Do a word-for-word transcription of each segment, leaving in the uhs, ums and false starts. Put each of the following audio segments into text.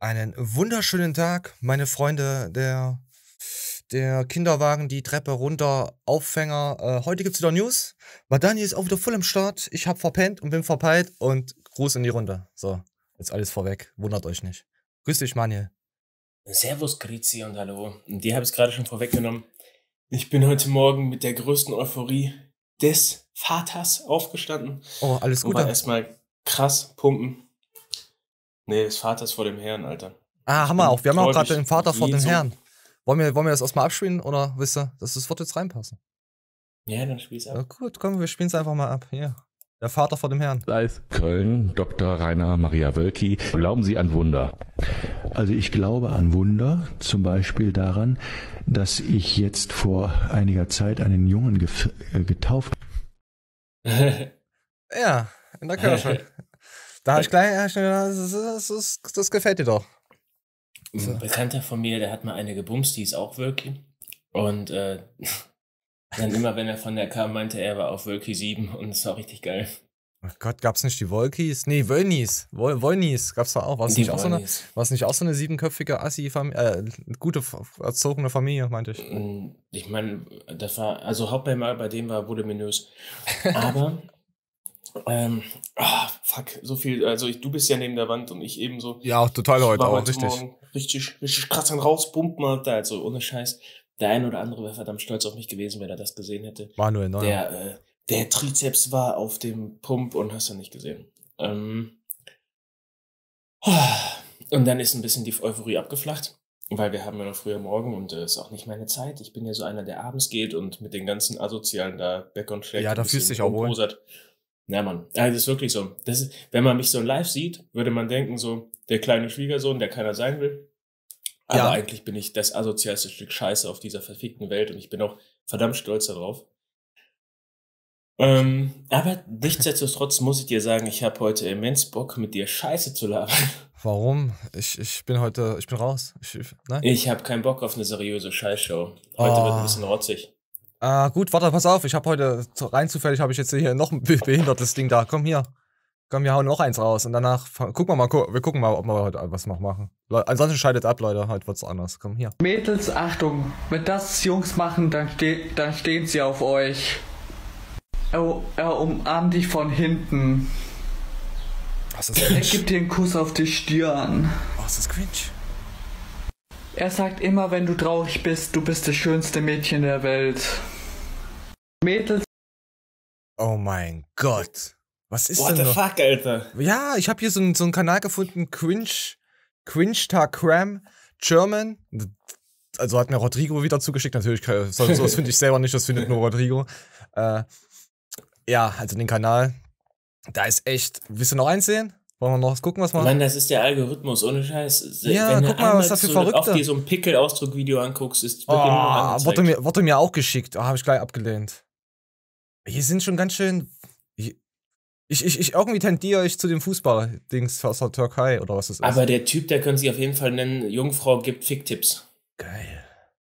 Einen wunderschönen Tag, meine Freunde, der der Kinderwagen, die Treppe runter, Aufhänger. Äh, heute gibt's wieder News. Madani ist auch wieder voll im Start. Ich hab verpennt und bin verpeilt und Gruß in die Runde. So, jetzt alles vorweg. Wundert euch nicht. Grüß dich, Manuel. Servus, Grüezi und hallo. Die habe ich gerade schon vorweggenommen. Ich bin heute Morgen mit der größten Euphorie des Vaters aufgestanden Oh, alles und war Gute. erstmal krass pumpen. Nee, des Vaters vor dem Herrn, Alter. Ah, Ich haben wir bin auch. Wir haben auch gerade gläubig den Vater vor wie dem so- Herrn. Wollen wir, wollen wir das erstmal abspielen oder wisst ihr, dass das wird jetzt reinpassen? Ja, dann spiel's Ja, ab. gut, komm, wir spielen es einfach mal ab. Hier. Der Vater vor dem Herrn. Köln, Doktor Rainer Maria Wölki. Glauben Sie an Wunder? Also ich glaube an Wunder, zum Beispiel daran, dass ich jetzt vor einiger Zeit einen Jungen gef- äh, getauft Ja, in der Kirche. Da hab ich gleich, ja, das, das, das, das gefällt dir doch. Ein Bekannter von mir, der hat mal eine gebumst, die ist auch Wölki. Und äh, dann immer, wenn er von der kam, meinte er, er war auf Wölki sieben und es war richtig geil. Oh Gott, gab's nicht die Wolkis? Nee, Wollnis. Woll Wollnis gab's da auch. War es Die nicht, auch so eine- Wolnis. war es nicht auch so eine siebenköpfige Assi-Familie? Äh, gute, f- erzogene Familie, meinte ich. Mm, Ich meine, das war, also Hauptmerkmal bei dem war voluminös. Aber, ähm, ah, fuck, so viel, also ich, du bist ja neben der Wand und ich ebenso. Ja, total Ich heute, war aber heute richtig. Morgen richtig, richtig krass an rauspumpen, Alter, also ohne Scheiß. Der ein oder andere wäre verdammt stolz auf mich gewesen, wenn er das gesehen hätte. Manuel Neuer. Der, äh, der Trizeps war auf dem Pump und hast du nicht gesehen. Ähm, und dann ist ein bisschen die Euphorie abgeflacht, weil wir haben ja noch früher morgen und es äh, ist auch nicht meine Zeit. Ich bin ja so einer, der abends geht und mit den ganzen Asozialen da back und schlägt. Ja, da ein fühlst du bisschen dich auch wohl. rumposert. Ja, Mann. Ja, das ist wirklich so. Das ist, wenn man mich so live sieht, würde man denken, so, der kleine Schwiegersohn, der keiner sein will. Aber Ja. eigentlich bin ich das asozialste Stück Scheiße auf dieser verfickten Welt und ich bin auch verdammt stolz darauf. Ähm, aber nichtsdestotrotz muss ich dir sagen, ich habe heute immens Bock, mit dir Scheiße zu labern. Warum? Ich, ich bin heute, ich bin raus. Ich, ich, nein? Ich habe keinen Bock auf eine seriöse Scheißshow. Heute Oh. wird ein bisschen rotzig. Ah, gut, warte, pass auf. Ich habe heute, so rein zufällig habe ich jetzt hier noch ein be- behindertes Ding da. Komm hier. Komm, wir hauen noch eins raus. Und danach, fa- gucken wir mal, gu- wir gucken mal, ob wir heute was noch machen. Le ansonsten scheidet ab, Leute. Heute wird's anders. Komm hier. Mädels, Achtung, wenn das Jungs machen, dann, ste dann stehen sie auf euch. Er, er umarmt dich von hinten. Was ist Er cringe? gibt dir einen Kuss auf die Stirn. Was ist cringe? Er sagt immer, wenn du traurig bist, du bist das schönste Mädchen der Welt. Mädels, Oh mein Gott. Was ist What denn the noch? fuck, Alter? Ja, ich habe hier so einen so einen Kanal gefunden, Cringe, Cringe Cram German. Also hat mir Rodrigo wieder zugeschickt, natürlich, kann- so, sowas finde ich selber nicht, das findet nur Rodrigo. Äh, ja, also den Kanal, da ist echt, willst du noch eins sehen? Wollen wir noch was gucken, was wir... Mann, das ist der Algorithmus, ohne Scheiß. Ja, Wenn du guck mal, was einmal da für so Verrückte- auf dir so ein Pickelausdruck-Video anguckst, ist Oh, wirklich nur angezeigt. wurde mir, wurde mir auch geschickt, oh, habe ich gleich abgelehnt. Hier sind schon ganz schön... Ich, ich, ich irgendwie tendiere ich zu dem Fußball-Dings aus der Türkei, oder was das ist. Aber der Typ, der könnte sich auf jeden Fall nennen, Jungfrau gibt Ficktipps. Geil.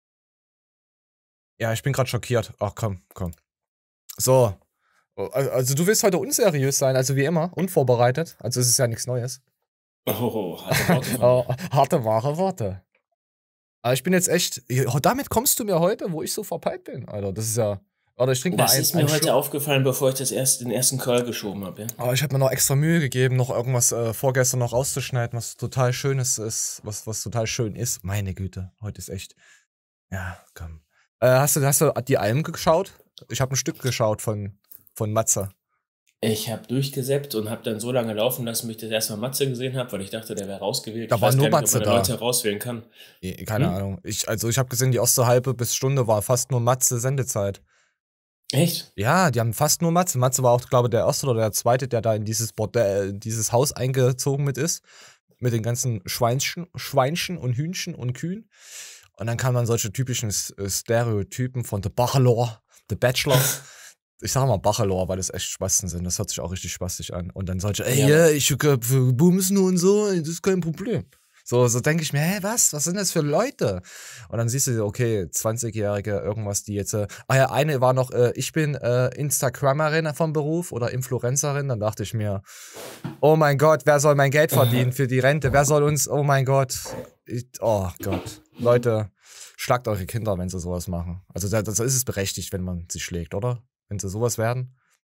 Ja, ich bin gerade schockiert. Ach komm, komm. So. Also also du willst heute unseriös sein, also wie immer, unvorbereitet. Also es ist ja nichts Neues. Oh, harte Worte von mir. Oh, harte, wahre Worte. Aber ich bin jetzt echt. Oh, damit kommst du mir heute, wo ich so verpeilt bin, Alter. Das ist ja. Oder ich trinke mal Das ein. ist mir einen heute Schluck. aufgefallen, bevor ich das erst, den ersten Call geschoben habe. Ja? Aber ich habe mir noch extra Mühe gegeben, noch irgendwas äh, vorgestern noch rauszuschneiden, was total schönes ist, was, was total schön ist. Meine Güte, heute ist echt. Ja, komm. Äh, hast du, hast du die Alben geschaut? Ich habe ein Stück geschaut von, von Matze. Ich habe durchgesäppt und habe dann so lange laufen lassen, bis ich das erste Mal Matze gesehen habe, weil ich dachte, der wäre rausgewählt. Da ich war weiß nur gar nicht, Matze ob man da. Leute rauswählen kann. Eh, Keine Hm? Ahnung. Ich, also ich habe gesehen, die erste halbe bis Stunde war fast nur Matze Sendezeit. Echt? Ja, die haben fast nur Matze. Matze war auch, glaube ich, der erste oder der zweite, der da in dieses Bordell, in dieses Haus eingezogen mit ist. Mit den ganzen Schweinchen, Schweinchen und Hühnchen und Kühen. Und dann kamen dann solche typischen S- äh, Stereotypen von The Bachelor, The Bachelor. Ich sag mal Bachelor, weil das echt Spasten sind. Das hört sich auch richtig spastisch an. Und dann solche, ey, Ja. ja, ich äh, bumsen und so, das ist kein Problem. So, so denke ich mir, hä, was? Was sind das für Leute? Und dann siehst du, okay, zwanzigjährige irgendwas, die jetzt, äh, ah ja, eine war noch, äh, ich bin äh, Instagrammerin vom Beruf oder Influencerin. Dann dachte ich mir, oh mein Gott, wer soll mein Geld verdienen für die Rente? Wer soll uns, oh mein Gott. Ich, oh Gott. Leute, schlagt eure Kinder, wenn sie sowas machen. Also das, das ist es berechtigt, wenn man sie schlägt, oder? Wenn sie sowas werden.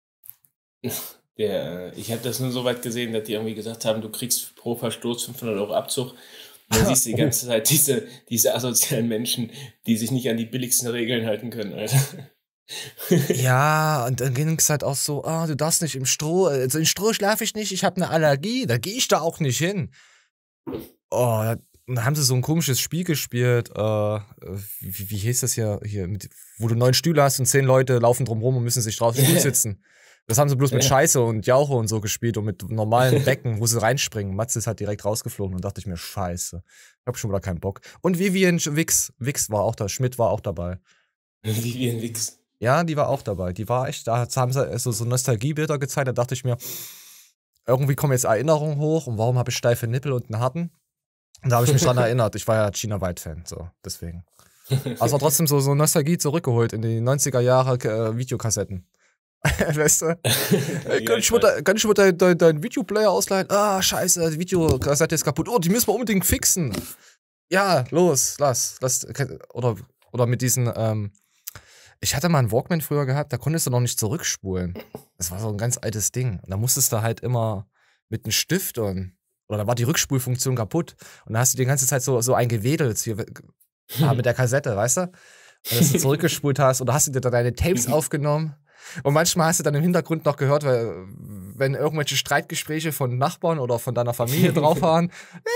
Ja, ich habe das nur so weit gesehen, dass die irgendwie gesagt haben, du kriegst pro Verstoß fünfhundert Euro Abzug. Und dann siehst du die ganze Zeit diese, diese asozialen Menschen, die sich nicht an die billigsten Regeln halten können, Alter. Ja, und dann ging es halt auch so, ah, du darfst nicht im Stroh, also im Stroh schlafe ich nicht, ich habe eine Allergie, da gehe ich da auch nicht hin. Oh, da, dann haben sie so ein komisches Spiel gespielt, äh, wie, wie hieß das hier, hier mit, wo du neun Stühle hast und zehn Leute laufen drum rum und müssen sich drauf sitzen. Das haben sie bloß mit Scheiße und Jauche und so gespielt und mit normalen Becken, wo sie reinspringen. Matze ist halt direkt rausgeflogen und dachte ich mir, scheiße. Ich hab schon wieder keinen Bock. Und Vivian Wix, Wix war auch da, Schmidt war auch dabei. Vivian Wix. Ja, die war auch dabei. Die war echt, da haben sie so, so Nostalgiebilder gezeigt, da dachte ich mir, irgendwie kommen jetzt Erinnerungen hoch und warum habe ich steife Nippel und einen harten? Und da habe ich mich dran erinnert. Ich war ja Gina White-Fan, so, deswegen. Also trotzdem so, so Nostalgie zurückgeholt in die neunziger Jahre äh, Videokassetten. Weißt du? Ja, kann ich mal, kann ich mal deinen dein, dein Videoplayer ausleihen? Ah, scheiße, die Videokassette ist kaputt. Oh, die müssen wir unbedingt fixen. Ja, los, lass. lass oder, oder mit diesen, ähm, ich hatte mal einen Walkman früher gehabt, da konntest du noch nicht zurückspulen. Das war so ein ganz altes Ding. Und da musstest du halt immer mit einem Stift und, oder da war die Rückspulfunktion kaputt. Und da hast du die ganze Zeit so, so eingewedelt hier, ah, mit der Kassette, weißt du? Und dass du zurückgespult hast oder hast du dir da deine Tapes aufgenommen. Und manchmal hast du dann im Hintergrund noch gehört, weil, wenn irgendwelche Streitgespräche von Nachbarn oder von deiner Familie drauf waren,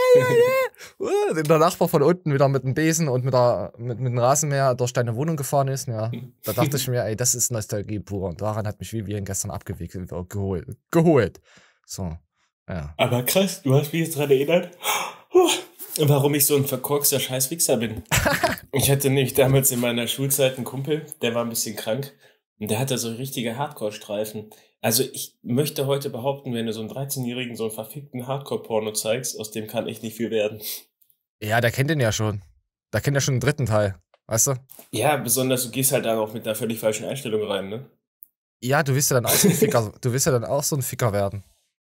der Nachbar von unten wieder mit dem Besen und mit, der, mit, mit dem Rasenmäher durch deine Wohnung gefahren ist, ja, da dachte ich mir, ey, das ist Nostalgie pur. Und daran hat mich Vivian gestern abgewickelt, geholt. geholt. So, ja. Aber krass, du hast mich jetzt daran erinnert, warum ich so ein verkorkster Scheißwichser bin. Ich hatte nämlich damals in meiner Schulzeit einen Kumpel, der war ein bisschen krank. Und der hatte so richtige Hardcore-Streifen. Also ich möchte heute behaupten, wenn du so einen dreizehnjährigen so einen verfickten Hardcore-Porno zeigst, aus dem kann echt nicht viel werden. Ja, der kennt den ja schon. Der kennt ja schon den dritten Teil, weißt du? Ja, besonders du gehst halt da auch mit einer völlig falschen Einstellung rein, ne? Ja, du willst ja dann auch so ein Ficker, du willst ja dann auch so ein Ficker werden.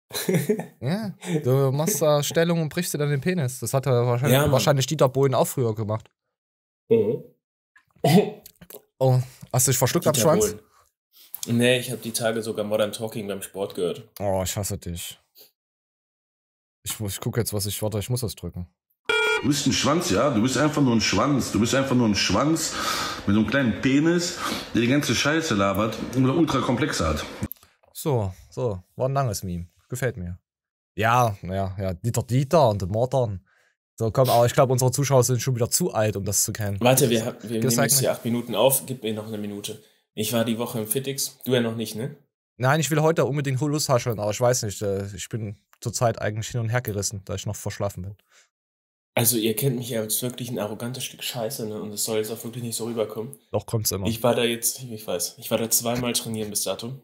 Ja, du machst da Stellung und brichst dir dann den Penis. Das hat er wahrscheinlich, Ja, wahrscheinlich Dieter Bohlen auch früher gemacht. Mhm. Oh, hast du dich verschluckt am Schwanz? Bohlen. Nee, ich habe die Tage sogar Modern Talking beim Sport gehört. Oh, ich hasse dich. Ich, muss- ich gucke jetzt, was ich, warte, ich muss das drücken. Du bist ein Schwanz, ja? Du bist einfach nur ein Schwanz. Du bist einfach nur ein Schwanz mit so einem kleinen Penis, der die ganze Scheiße labert und ultra komplexe hat. So, so, war ein langes Meme. Gefällt mir. Ja, ja, ja, Dieter Dieter und der Modern. So, komm, aber ich glaube, unsere Zuschauer sind schon wieder zu alt, um das zu kennen. Warte, wir, wir nehmen Das zeigt jetzt mir- hier acht Minuten auf. Gib mir noch eine Minute. Ich war die Woche im Fitix. Du ja noch nicht, ne? Nein, ich will heute unbedingt Hulus hascheln, aber ich weiß nicht, äh, ich bin zurzeit eigentlich hin und her gerissen, da ich noch verschlafen bin. Also ihr kennt mich ja als wirklich ein arrogantes Stück Scheiße, ne? Und es soll jetzt auch wirklich nicht so rüberkommen. Doch kommt's immer. Ich war da jetzt, ich weiß, ich war da zweimal trainieren bis dato.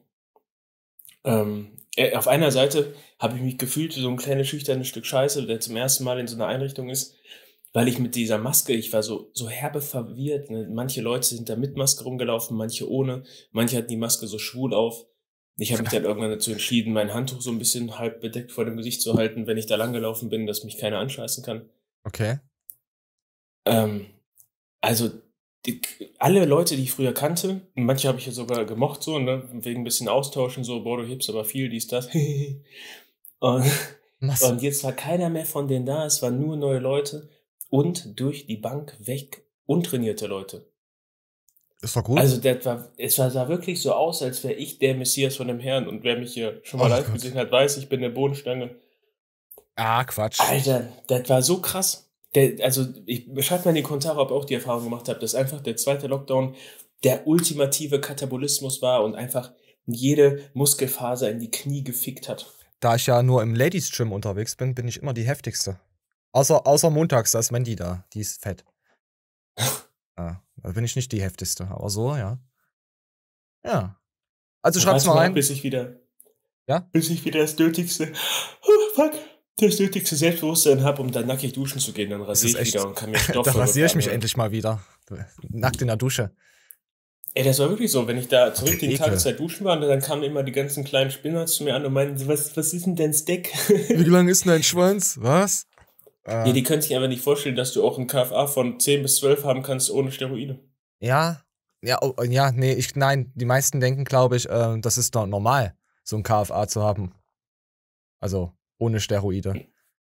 Ähm, äh, auf einer Seite habe ich mich gefühlt wie so ein kleines schüchternes Stück Scheiße, der zum ersten Mal in so einer Einrichtung ist, weil ich mit dieser Maske, ich war so, so herbe verwirrt. Ne? Manche Leute sind da mit Maske rumgelaufen, manche ohne. Manche hatten die Maske so schwul auf. Ich habe mich dann irgendwann dazu entschieden, mein Handtuch so ein bisschen halb bedeckt vor dem Gesicht zu halten, wenn ich da langgelaufen bin, dass mich keiner anscheißen kann. Okay. Ähm, also die, alle Leute, die ich früher kannte, manche habe ich ja sogar gemocht, so, ne, wegen ein bisschen austauschen, so, boah, du hebst aber viel, dies, das. und, Was? und jetzt war keiner mehr von denen da, es waren nur neue Leute und durch die Bank weg untrainierte Leute. Ist doch gut. Also das war, es sah, sah wirklich so aus, als wäre ich der Messias von dem Herrn und wer mich hier schon mal Oh live Gott. gesehen hat, weiß, ich bin eine Bodenstange. ah, Quatsch. Alter, das war so krass. Der, also, ich schreibt mal in die Kommentare, ob ihr auch die Erfahrung gemacht habt, dass einfach der zweite Lockdown der ultimative Katabolismus war und einfach jede Muskelfaser in die Knie gefickt hat. Da ich ja nur im Ladies Gym unterwegs bin, bin ich immer die heftigste. Außer, außer montags, da ist Mandy da. Die ist fett. Ja, da bin ich nicht die heftigste. Aber so, ja. Ja. Also schreibt's Warte mal rein. Bis ich wieder, Ja? bis ich wieder das Nötigste, oh, fuck, das nötigste Selbstbewusstsein habe, um dann nackig duschen zu gehen. Dann rasiere ich echt, wieder und kann mir Stoff da rasiere ich mich anhören. endlich mal wieder. Nackt in der Dusche. Ey, das war wirklich so. Wenn ich da zurück Okay, den Ekel. Tag Zeit duschen war, dann kamen immer die ganzen kleinen Spinner zu mir an und meinten, was, was ist denn dein Steak? Wie lang ist denn dein Schwanz? Was? Äh, Ja, die können sich einfach nicht vorstellen, dass du auch ein K F A von zehn bis zwölf haben kannst ohne Steroide. ja, ja, oh, ja, nee, ich, nein, die meisten denken, glaube ich, äh, das ist doch normal, so ein K F A zu haben. Also, ohne Steroide.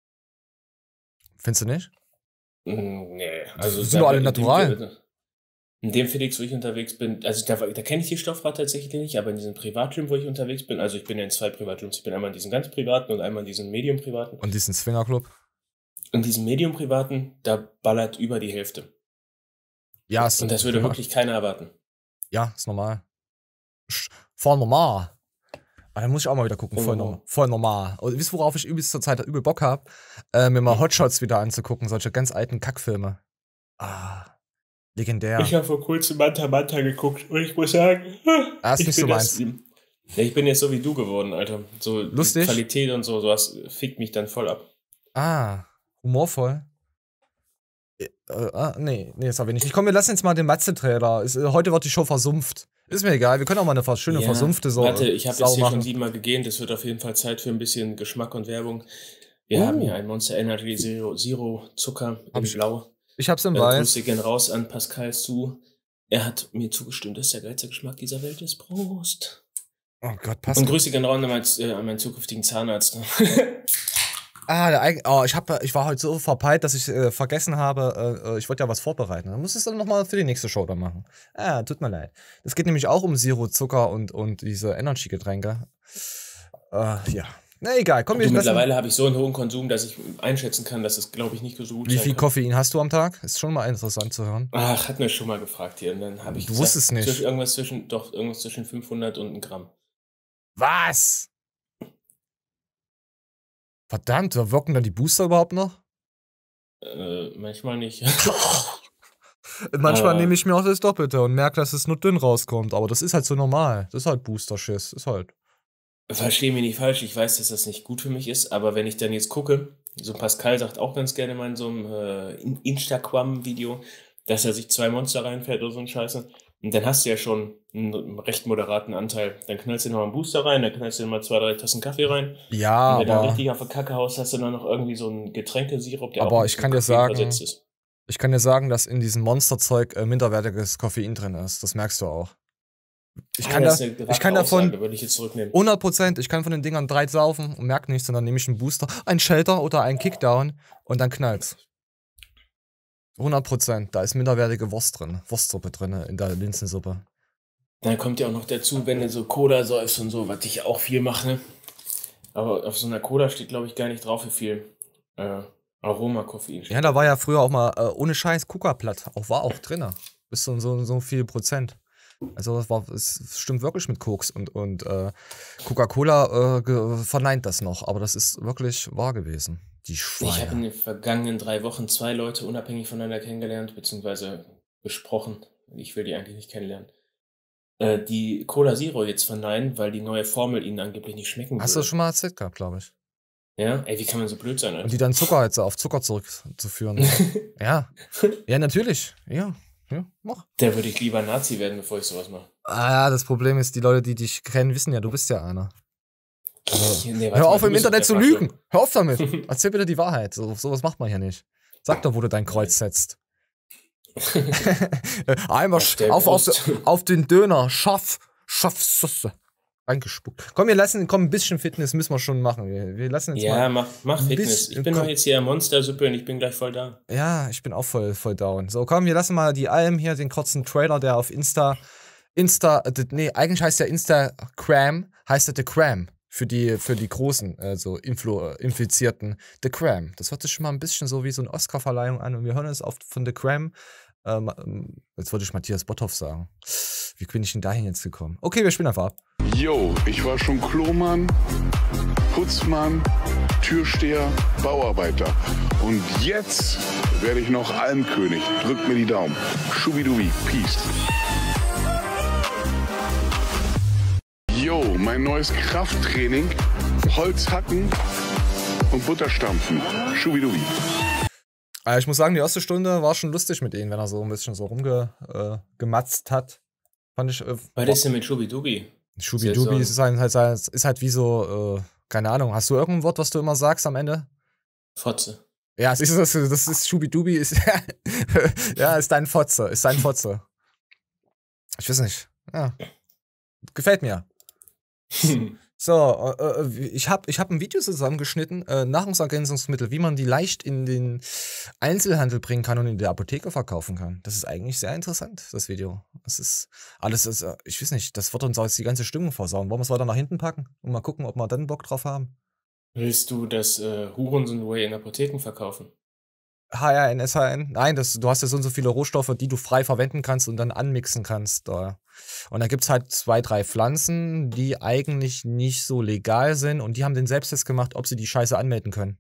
Findest du nicht? Mm, Nee, also Die sind doch alle in dem- natural. In dem Felix, wo ich unterwegs bin, also da, da kenne ich die Stoffrat tatsächlich nicht, aber in diesem Privatgym, wo ich unterwegs bin, also ich bin ja in zwei Privatgyms, ich bin einmal in diesem ganz privaten und einmal in diesem Medium-privaten. Und diesen Swingerclub? In diesem Medium-privaten, da ballert über die Hälfte. Ja, ist Und das würde ja, wirklich keiner erwarten. Ja, ist normal. Sch- Voll normal. Aber da muss ich auch mal wieder gucken. Voll, Oh. norm voll normal. Und wisst ihr, worauf ich übelst zur Zeit übel Bock habe? Äh, mir mal Hotshots wieder anzugucken, solche ganz alten Kackfilme. Ah, legendär. Ich habe vor kurzem Manta Manta geguckt und ich muss sagen, Ah, ist ich nicht bin so das- meins. Ja, ich bin jetzt so wie du geworden, Alter. So die Lustig? Qualität und so, sowas fickt mich dann voll ab. Ah, humorvoll. Äh, äh, ah, nee, nee, das habe ich nicht. Ich komm, wir lassen jetzt mal den Matze-Trailer. Ist, äh, Heute wird die Show versumpft. Ist mir egal, wir können auch mal eine vers- schöne Ja, versumpfte so, Warte, ich habe Sau jetzt hier machen. schon siebenmal gegähnt. Es wird auf jeden Fall Zeit für ein bisschen Geschmack und Werbung. Wir Oh. haben hier ein Monster Energy Zero, Zero Zucker Hab in ich- Blau. Ich hab's im Äh, Weiß. Grüße gehen raus an Pascal zu. Er hat mir zugestimmt, dass der geilste Geschmack dieser Welt ist. Prost. Oh Gott, passt. Und Grüße gehen raus an meinen, äh, an meinen zukünftigen Zahnarzt. Ah, der Eig oh, ich, hab, ich war heute so verpeilt, dass ich äh, vergessen habe, äh, ich wollte ja was vorbereiten. Dann muss ich es dann nochmal für die nächste Show dann machen. Ah, tut mir leid. Es geht nämlich auch um Zero Zucker und, und diese Energy-Getränke. Äh, ja. Na egal, komm, wir Du, lassen. mittlerweile habe ich so einen hohen Konsum, dass ich einschätzen kann, dass es, glaube ich, nicht so gut Wie sein viel kann. Koffein hast du am Tag? Ist schon mal interessant zu hören. Ach, hat mir schon mal gefragt hier. Und dann habe ich Du gesagt, wusstest nicht. Zwischen, irgendwas zwischen, doch, irgendwas zwischen fünfhundert und ein Gramm. Was? Verdammt, wirken dann die Booster überhaupt noch? Äh, manchmal nicht. Manchmal Aber- nehme ich mir auch das Doppelte und merke, dass es nur dünn rauskommt. Aber das ist halt so normal. Das ist halt Booster-Schiss. Ist halt. Verstehe mich nicht falsch, ich weiß, dass das nicht gut für mich ist, aber wenn ich dann jetzt gucke, so Pascal sagt auch ganz gerne mal in so einem äh, In- Instagram-Video, dass er sich zwei Monster reinfährt oder so ein Scheiße. Und dann hast du ja schon einen recht moderaten Anteil. Dann knallst du noch mal einen Booster rein, dann knallst du noch mal zwei, drei Tassen Kaffee rein. Ja, Und wenn du dann aber. richtig auf der Kacke haust, hast du dann noch irgendwie so einen Getränkesirup, der Aber auch mit ich kann dir Koffein sagen- versetzt ist. Ich kann dir sagen, dass in diesem Monsterzeug äh, minderwertiges Koffein drin ist. Das merkst du auch. Ich Ah, kann, das da, ist eine ich kann gewagte davon Aussage, würde ich jetzt zurücknehmen. hundert Prozent, ich kann von den Dingern drei saufen und merke nichts, sondern nehme ich einen Booster, einen Shelter oder einen Kickdown und dann knallt's. hundert Prozent, da ist minderwertige Wurst drin, Wurstsuppe drin in der Linsensuppe. Dann kommt ja auch noch dazu, wenn du so Cola säufst und so, was ich auch viel mache, ne? Aber auf so einer Cola steht, glaube ich, gar nicht drauf, wie viel äh, Aroma-Koffein steht. Ja, da war ja früher auch mal äh, ohne Scheiß Coca-Platt, auch war auch drin. Bis zu so, so viel Prozent. Also es, war, es stimmt wirklich mit Koks und, und äh, Coca-Cola äh, ge- verneint das noch, aber das ist wirklich wahr gewesen. Die Ich habe Schweine. in den vergangenen drei Wochen zwei Leute unabhängig voneinander kennengelernt, beziehungsweise besprochen. Ich will die eigentlich nicht kennenlernen. Äh, die Cola Zero jetzt verneinen, weil die neue Formel ihnen angeblich nicht schmecken Hast du würde. das schon mal erzählt gehabt, glaube ich. Ja? Ey, wie kann man so blöd sein, Und Alter? die dann Zucker jetzt auf Zucker zurückzuführen. Ja. Ja, natürlich. Ja. Ja, mach. Da würde ich lieber Nazi werden, bevor ich sowas mache. Ah ja, das Problem ist, die Leute, die dich kennen, wissen ja, du bist ja einer. Nee, warte Hör mal, auf du im bist Internet doch zu der lügen. Arschloch. Hör auf damit. Erzähl bitte die Wahrheit. So, sowas macht man hier nicht. Sag doch, wo du dein Kreuz setzt. Einmal Auf der auf, auf, Brust. auf den Döner. Schaff. Schaff. Susse. Reingespuckt. Komm, wir lassen, komm, ein bisschen Fitness müssen wir schon machen. Wir, wir lassen jetzt Ja, mal. mach, mach ein Fitness. bisschen- Ich bin komm. doch jetzt hier Monstersuppe und ich bin gleich voll da. Ja, ich bin auch voll, voll down. So, komm, wir lassen mal die Alm hier, den kurzen Trailer, der auf Insta, Insta, äh, nee, eigentlich heißt der Instagram, heißt der The Cram. Für die, für die großen, also Influ, äh, Infizierten. The Cram. Das hört sich schon mal ein bisschen so wie so eine Oscar-Verleihung an und wir hören es oft von The Cram. Ähm, ähm, jetzt wollte ich Matthias Botthoff sagen. Wie bin ich denn dahin jetzt gekommen? Okay, wir spielen einfach ab. Yo, ich war schon Klomann, Putzmann, Türsteher, Bauarbeiter. Und jetzt werde ich noch Almkönig. Drückt mir die Daumen. Schubidubi, Peace. Yo, mein neues Krafttraining. Holz hacken, und Butter stampfen. Schubidubi. Also ich muss sagen, die erste Stunde war schon lustig mit ihm, wenn er so ein bisschen so rumgematzt äh, hat. Fand ich. Äh, Was ist denn mit Schubidubi? Schubidubi ist, halt, halt, ist halt wie so, äh, keine Ahnung. Hast du irgendein Wort, was du immer sagst am Ende? Fotze. Ja, das ist, das ist Schubidubi, ist, ja, ist dein Fotze, ist dein Fotze. Ich weiß nicht. Ja. Gefällt mir. So, äh, ich habe ich hab ein Video zusammengeschnitten, äh, Nahrungsergänzungsmittel, wie man die leicht in den Einzelhandel bringen kann und in der Apotheke verkaufen kann. Das ist eigentlich sehr interessant, das Video. Das ist alles, das, ich weiß nicht, das wird uns jetzt die ganze Stimmung versauen. Wollen wir es weiter nach hinten packen und mal gucken, ob wir dann Bock drauf haben? Willst du das äh, Hurensohn-Way in Apotheken verkaufen? H R N, S H N? Nein, das, du hast ja so und so viele Rohstoffe, die du frei verwenden kannst und dann anmixen kannst. Da. Und da gibt es halt zwei, drei Pflanzen, die eigentlich nicht so legal sind und die haben den Selbsttest gemacht, ob sie die Scheiße anmelden können.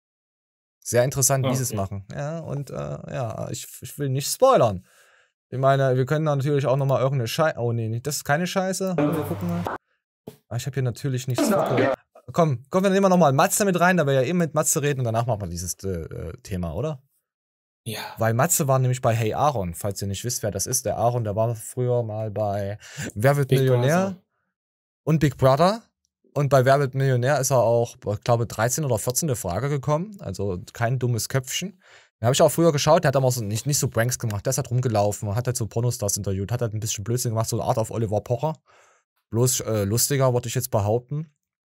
Sehr interessant, wie Ah, sie es okay. machen. Ja, und äh, ja, ich, ich will nicht spoilern. Ich meine, wir können da natürlich auch nochmal irgendeine Scheiße. Oh nee, das ist keine Scheiße. Wir gucken mal. Ah, ich habe hier natürlich nichts. Komm, komm, wir nehmen nochmal Matze mit rein, da wir ja eben mit Matze reden und danach machen wir dieses äh, Thema, oder? Ja. Weil Matze war nämlich bei Hey Aaron, falls ihr nicht wisst, wer das ist. Der Aaron, der war früher mal bei Wer wird Big Millionär Brother. und Big Brother. Und bei Wer wird Millionär ist er auch, ich glaube, dreizehn oder vierzehn Frage gekommen. Also kein dummes Köpfchen. Den habe ich auch früher geschaut, der hat aber so nicht, nicht so Pranks gemacht. Der ist halt rumgelaufen, hat halt so Pornostars interviewt, hat halt ein bisschen Blödsinn gemacht, so eine Art auf Oliver Pocher. Bloß äh, lustiger, würde ich jetzt behaupten.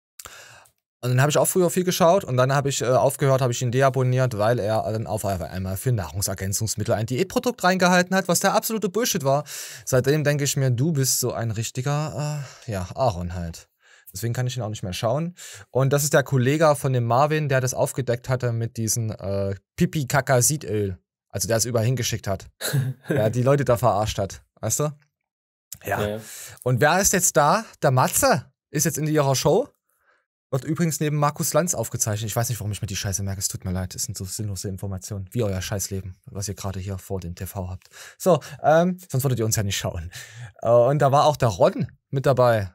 Und dann habe ich auch früher viel geschaut und dann habe ich äh, aufgehört, habe ich ihn deabonniert, weil er dann auf einmal für Nahrungsergänzungsmittel ein Diätprodukt reingehalten hat, was der absolute Bullshit war. Seitdem denke ich mir, du bist so ein richtiger, äh, ja, Aaron halt. Deswegen kann ich ihn auch nicht mehr schauen. Und das ist der Kollege von dem Marvin, der das aufgedeckt hatte mit diesem äh, Pipi-Kaka-Sidöl. Also der es überall hingeschickt hat. Der die Leute da verarscht hat. Weißt du? Ja. Ja. Und wer ist jetzt da? Der Matze ist jetzt in ihrer Show. Wird übrigens neben Markus Lanz aufgezeichnet. Ich weiß nicht, warum ich mir die Scheiße merke. Es tut mir leid. Das sind so sinnlose Informationen. Wie euer Scheißleben, was ihr gerade hier vor dem T V habt. So, ähm, sonst würdet ihr uns ja nicht schauen. Äh, und da war auch der Ron mit dabei.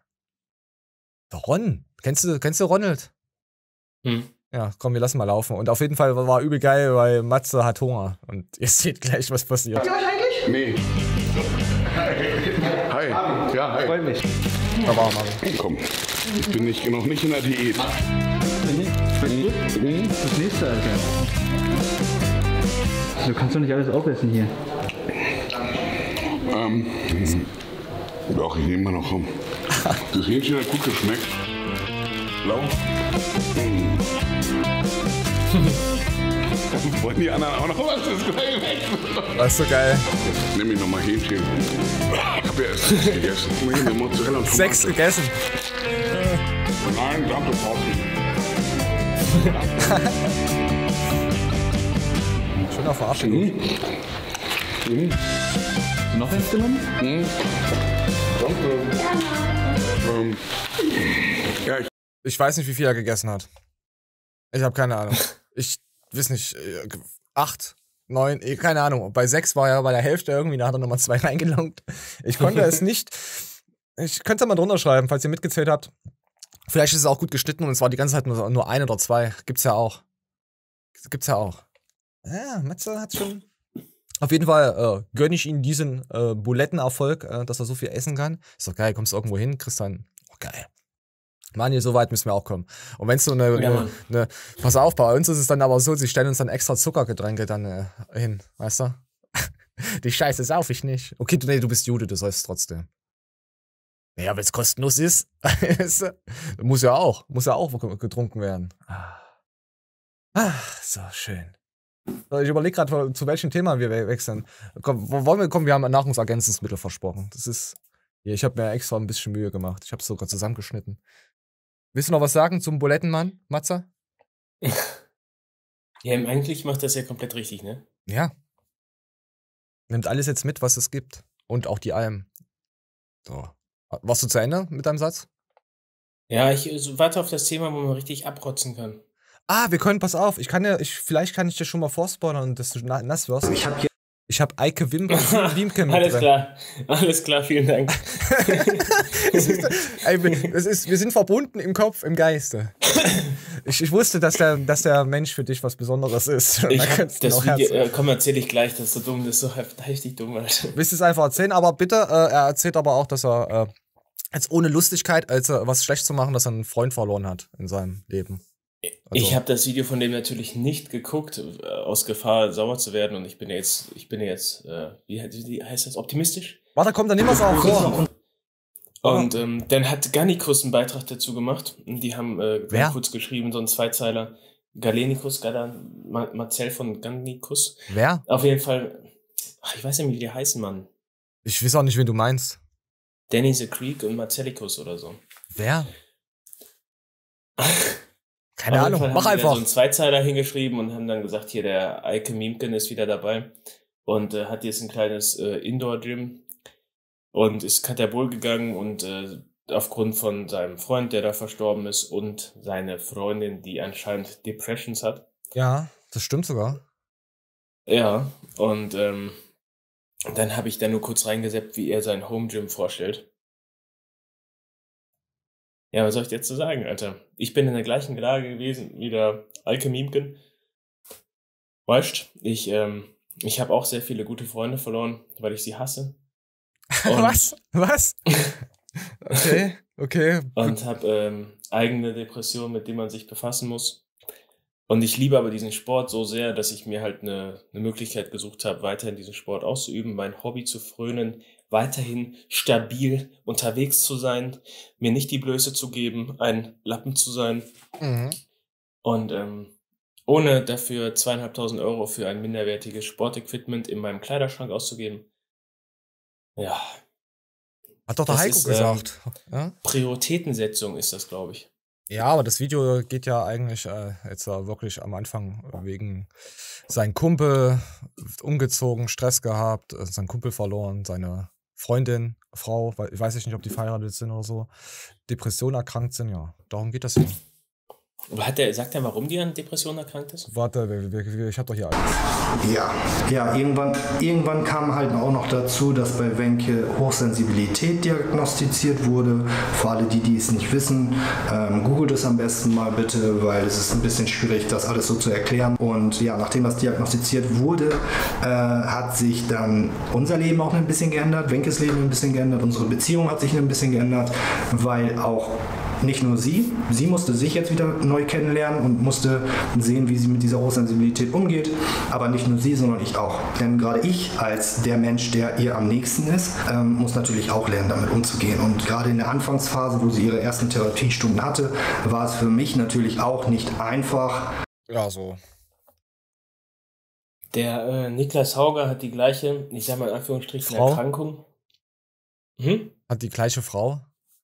Der Ron. Kennst du, kennst du Ronald? Hm. Ja, komm, wir lassen mal laufen. Und auf jeden Fall war übel geil, weil Matze hat Hunger. Und ihr seht gleich, was passiert. Nee. Hi. Ja, hi. Freut mich. Da war er mal. Komm, ich bin nicht, noch nicht in der Diät. Das nächste, Alter. Du kannst doch nicht alles aufessen hier. Ähm, doch, ich nehme mal noch rum. Das Hähnchen hat gut geschmeckt. Blau. Mm. Wollen die anderen auch noch was? Das ist gleich weg. Das ist so geil. Jetzt nehme ich nochmal Hähnchen. Ich habe ja erst sechs gegessen. Guck mal hier, eine Mozzarella und Tomate. Sechs gegessen. Nein, danke, brauche ich. Schöner Verarschung. Mhm. Mhm. Noch eins genommen? Mhm. Danke. Ähm, ja, ich Ich weiß nicht, wie viel er gegessen hat. Ich habe keine Ahnung. Ich weiß nicht, äh, acht, neun, eh, keine Ahnung. Bei sechs war er bei der Hälfte irgendwie, da hat er nochmal zwei reingelungt. Ich konnte es nicht. Ich könnte es mal drunter schreiben, falls ihr mitgezählt habt. Vielleicht ist es auch gut geschnitten und es war die ganze Zeit nur, nur ein oder zwei. Gibt's ja auch. Gibt's ja auch. Ja, Matze hat schon. Auf jeden Fall äh, gönne ich ihm diesen äh, Bulettenerfolg, äh, dass er so viel essen kann. Ist doch geil, kommst du irgendwo hin, kriegst dann. Oh, geil. Mann, so weit müssen wir auch kommen. Und wenn es so eine, Ja, eine, Mann. eine. Pass auf, bei uns ist es dann aber so, sie stellen uns dann extra Zuckergetränke dann äh, hin, weißt du? Die Scheiße sauf ich nicht. Okay, du, nee, du bist Jude, du sollst trotzdem. Ja, wenn es kostenlos ist, muss ja auch, muss ja auch getrunken werden. Ah, ah so schön. So, ich überlege gerade, zu welchem Thema wir we- wechseln. Komm, wo wollen wir kommen? Wir haben Nahrungsergänzungsmittel versprochen. Das ist, ja, ich habe mir extra ein bisschen Mühe gemacht. Ich habe es sogar zusammengeschnitten. Willst du noch was sagen zum Bulettenmann, Matze? Ja, eigentlich macht das ja komplett richtig, ne? Ja. Nimmt alles jetzt mit, was es gibt. Und auch die Alm. So. Warst du zu Ende mit deinem Satz? Ja, ich äh, warte auf das Thema, wo man richtig abrotzen kann. Ah, wir können, pass auf, ich kann ja, ich, vielleicht kann ich dir schon mal vorspoilern und dass du na- nass wirst. Ich hab hier Ich habe Eike Wim Wiemke mit Alles drin. klar, alles klar, vielen Dank. es ist, ey, es ist, wir sind verbunden im Kopf, im Geiste. Ich, ich wusste, dass der, dass der Mensch für dich was Besonderes ist. Ich Da hab kannst du das noch Video, Herz- äh, komm, erzähl ich gleich, das ist so dumm, das ist so heft- heftig dumm, Alter. Willst du es einfach erzählen? Aber bitte, äh, er erzählt aber auch, dass er äh, jetzt ohne Lustigkeit, als er was schlecht zu machen, dass er einen Freund verloren hat in seinem Leben. Also- Ich habe das Video von dem natürlich nicht geguckt, äh, aus Gefahr sauer zu werden, und ich bin jetzt, ich bin jetzt, äh, wie, he- wie heißt das, optimistisch? Warte, kommt dann niemals auch vor. Und ähm, dann hat Gannikus einen Beitrag dazu gemacht, und die haben äh, Wer? kurz geschrieben, so ein Zweizeiler, Galenikus, Galan, Ma Marcel von Gannikus. Wer? Auf jeden Fall, ach, ich weiß nicht, wie die heißen, Mann. Ich weiß auch nicht, wen du meinst. Danny the Creek und Marcellicus oder so. Wer? Keine Auf jeden Ahnung, Fall haben mach die da einfach. so einen Zweizeiler hingeschrieben und haben dann gesagt, hier, der Eike Miemken ist wieder dabei und äh, hat jetzt ein kleines äh, Indoor-Gym und ist Katabol gegangen, und äh, aufgrund von seinem Freund, der da verstorben ist, und seine Freundin, die anscheinend Depressions hat. Ja, das stimmt sogar. Ja, und ähm, dann habe ich da nur kurz reingeseppt, wie er sein Home-Gym vorstellt. Ja, was soll ich dir jetzt zu sagen, Alter? Ich bin in der gleichen Lage gewesen wie der Eike Miemken. Weißt, ich, ähm, ich habe auch sehr viele gute Freunde verloren, weil ich sie hasse. Und, Was? Was? Okay, okay. Und habe ähm, eigene Depressionen, mit denen man sich befassen muss. Und ich liebe aber diesen Sport so sehr, dass ich mir halt eine, eine Möglichkeit gesucht habe, weiterhin diesen Sport auszuüben, mein Hobby zu frönen, weiterhin stabil unterwegs zu sein, mir nicht die Blöße zu geben, ein Lappen zu sein. Mhm. Und ähm, ohne dafür zweieinhalbtausend Euro für ein minderwertiges Sportequipment in meinem Kleiderschrank auszugeben. Ja, Hat doch der Das Heiko ist, ähm, gesagt. Ja? Prioritätensetzung ist das, glaube ich. Ja, aber das Video geht ja eigentlich äh, jetzt äh, wirklich am Anfang wegen sein Kumpel umgezogen, Stress gehabt, äh, sein Kumpel verloren, seine Freundin, Frau, weil ich weiß nicht, ob die verheiratet sind oder so, Depression erkrankt sind, ja. Darum geht das hier. Aber hat der, sagt er, warum die an Depressionen erkrankt ist? Warte, wir- wir- wir- ich hab doch hier alles. Ja, ja irgendwann, irgendwann kam halt auch noch dazu, dass bei Wenke Hochsensibilität diagnostiziert wurde. Für alle die, die es nicht wissen, ähm, googelt es am besten mal bitte, weil es ist ein bisschen schwierig, das alles so zu erklären. Und ja, nachdem das diagnostiziert wurde, äh, hat sich dann unser Leben auch ein bisschen geändert, Wenkes Leben ein bisschen geändert, unsere Beziehung hat sich ein bisschen geändert, weil auch nicht nur sie, sie musste sich jetzt wieder neu kennenlernen und musste sehen, wie sie mit dieser Hochsensibilität umgeht, aber nicht nur sie, sondern ich auch. Denn gerade ich als der Mensch, der ihr am nächsten ist, ähm, muss natürlich auch lernen, damit umzugehen. Und gerade in der Anfangsphase, wo sie ihre ersten Therapiestunden hatte, war es für mich natürlich auch nicht einfach. Ja, so. Der äh, Niklas Hauger hat die gleiche, ich sag mal in Anführungsstrichen, Frau? Erkrankung. Hm? Hat die gleiche Frau?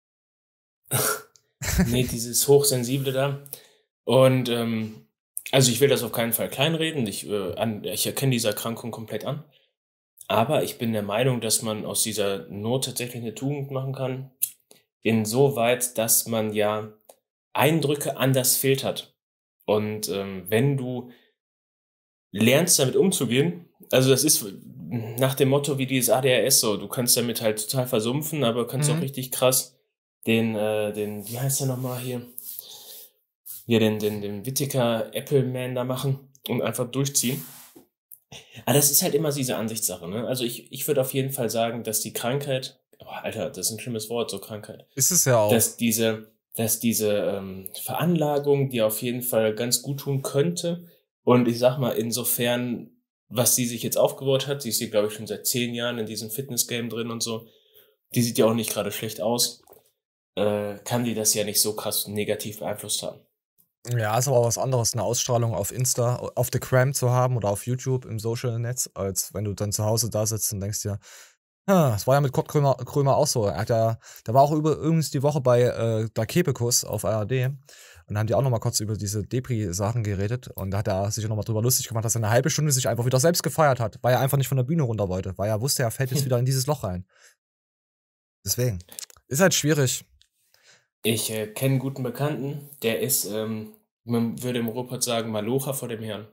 Nee, dieses Hochsensible da. Und ähm, also ich will das auf keinen Fall kleinreden. Ich, äh, an, ich erkenne diese Erkrankung komplett an. Aber ich bin der Meinung, dass man aus dieser Not tatsächlich eine Tugend machen kann. Insoweit, dass man ja Eindrücke anders filtert. Und ähm, wenn du lernst, damit umzugehen, also das ist nach dem Motto wie dieses A D H S so, du kannst damit halt total versumpfen, aber kannst Mhm. auch richtig krass den, äh, den, wie heißt der nochmal hier? Ja, den, den, den Whittaker Appleman da machen und einfach durchziehen. Aber das ist halt immer diese Ansichtssache, ne? Also ich, ich würde auf jeden Fall sagen, dass die Krankheit, oh, Alter, das ist ein schlimmes Wort, so Krankheit, Ist es ja auch. dass diese, dass diese ähm, Veranlagung dir auf jeden Fall ganz gut tun könnte. Und ich sag mal, insofern, was sie sich jetzt aufgebaut hat, sie ist hier, glaube ich, schon seit zehn Jahren in diesem Fitness-Game drin und so, die sieht ja auch nicht gerade schlecht aus, äh, kann die das ja nicht so krass negativ beeinflusst haben. Ja, ist aber auch was anderes, eine Ausstrahlung auf Insta, auf The Cram zu haben oder auf YouTube im Social-Netz, als wenn du dann zu Hause da sitzt und denkst dir, ah, das war ja mit Kurt Krömer, Krömer auch so. Er hat ja, der war auch über, übrigens die Woche bei äh, der Kebekus auf A R D und dann haben die auch nochmal kurz über diese Depri-Sachen geredet und da hat er sich nochmal drüber lustig gemacht, dass er eine halbe Stunde sich einfach wieder selbst gefeiert hat, weil er einfach nicht von der Bühne runter wollte, weil er wusste, er fällt jetzt wieder in dieses Loch rein. Deswegen. Ist halt schwierig. Ich äh, kenne einen guten Bekannten, der ist, ähm, man würde im Ruhrpott sagen, Malocher vor dem Herrn.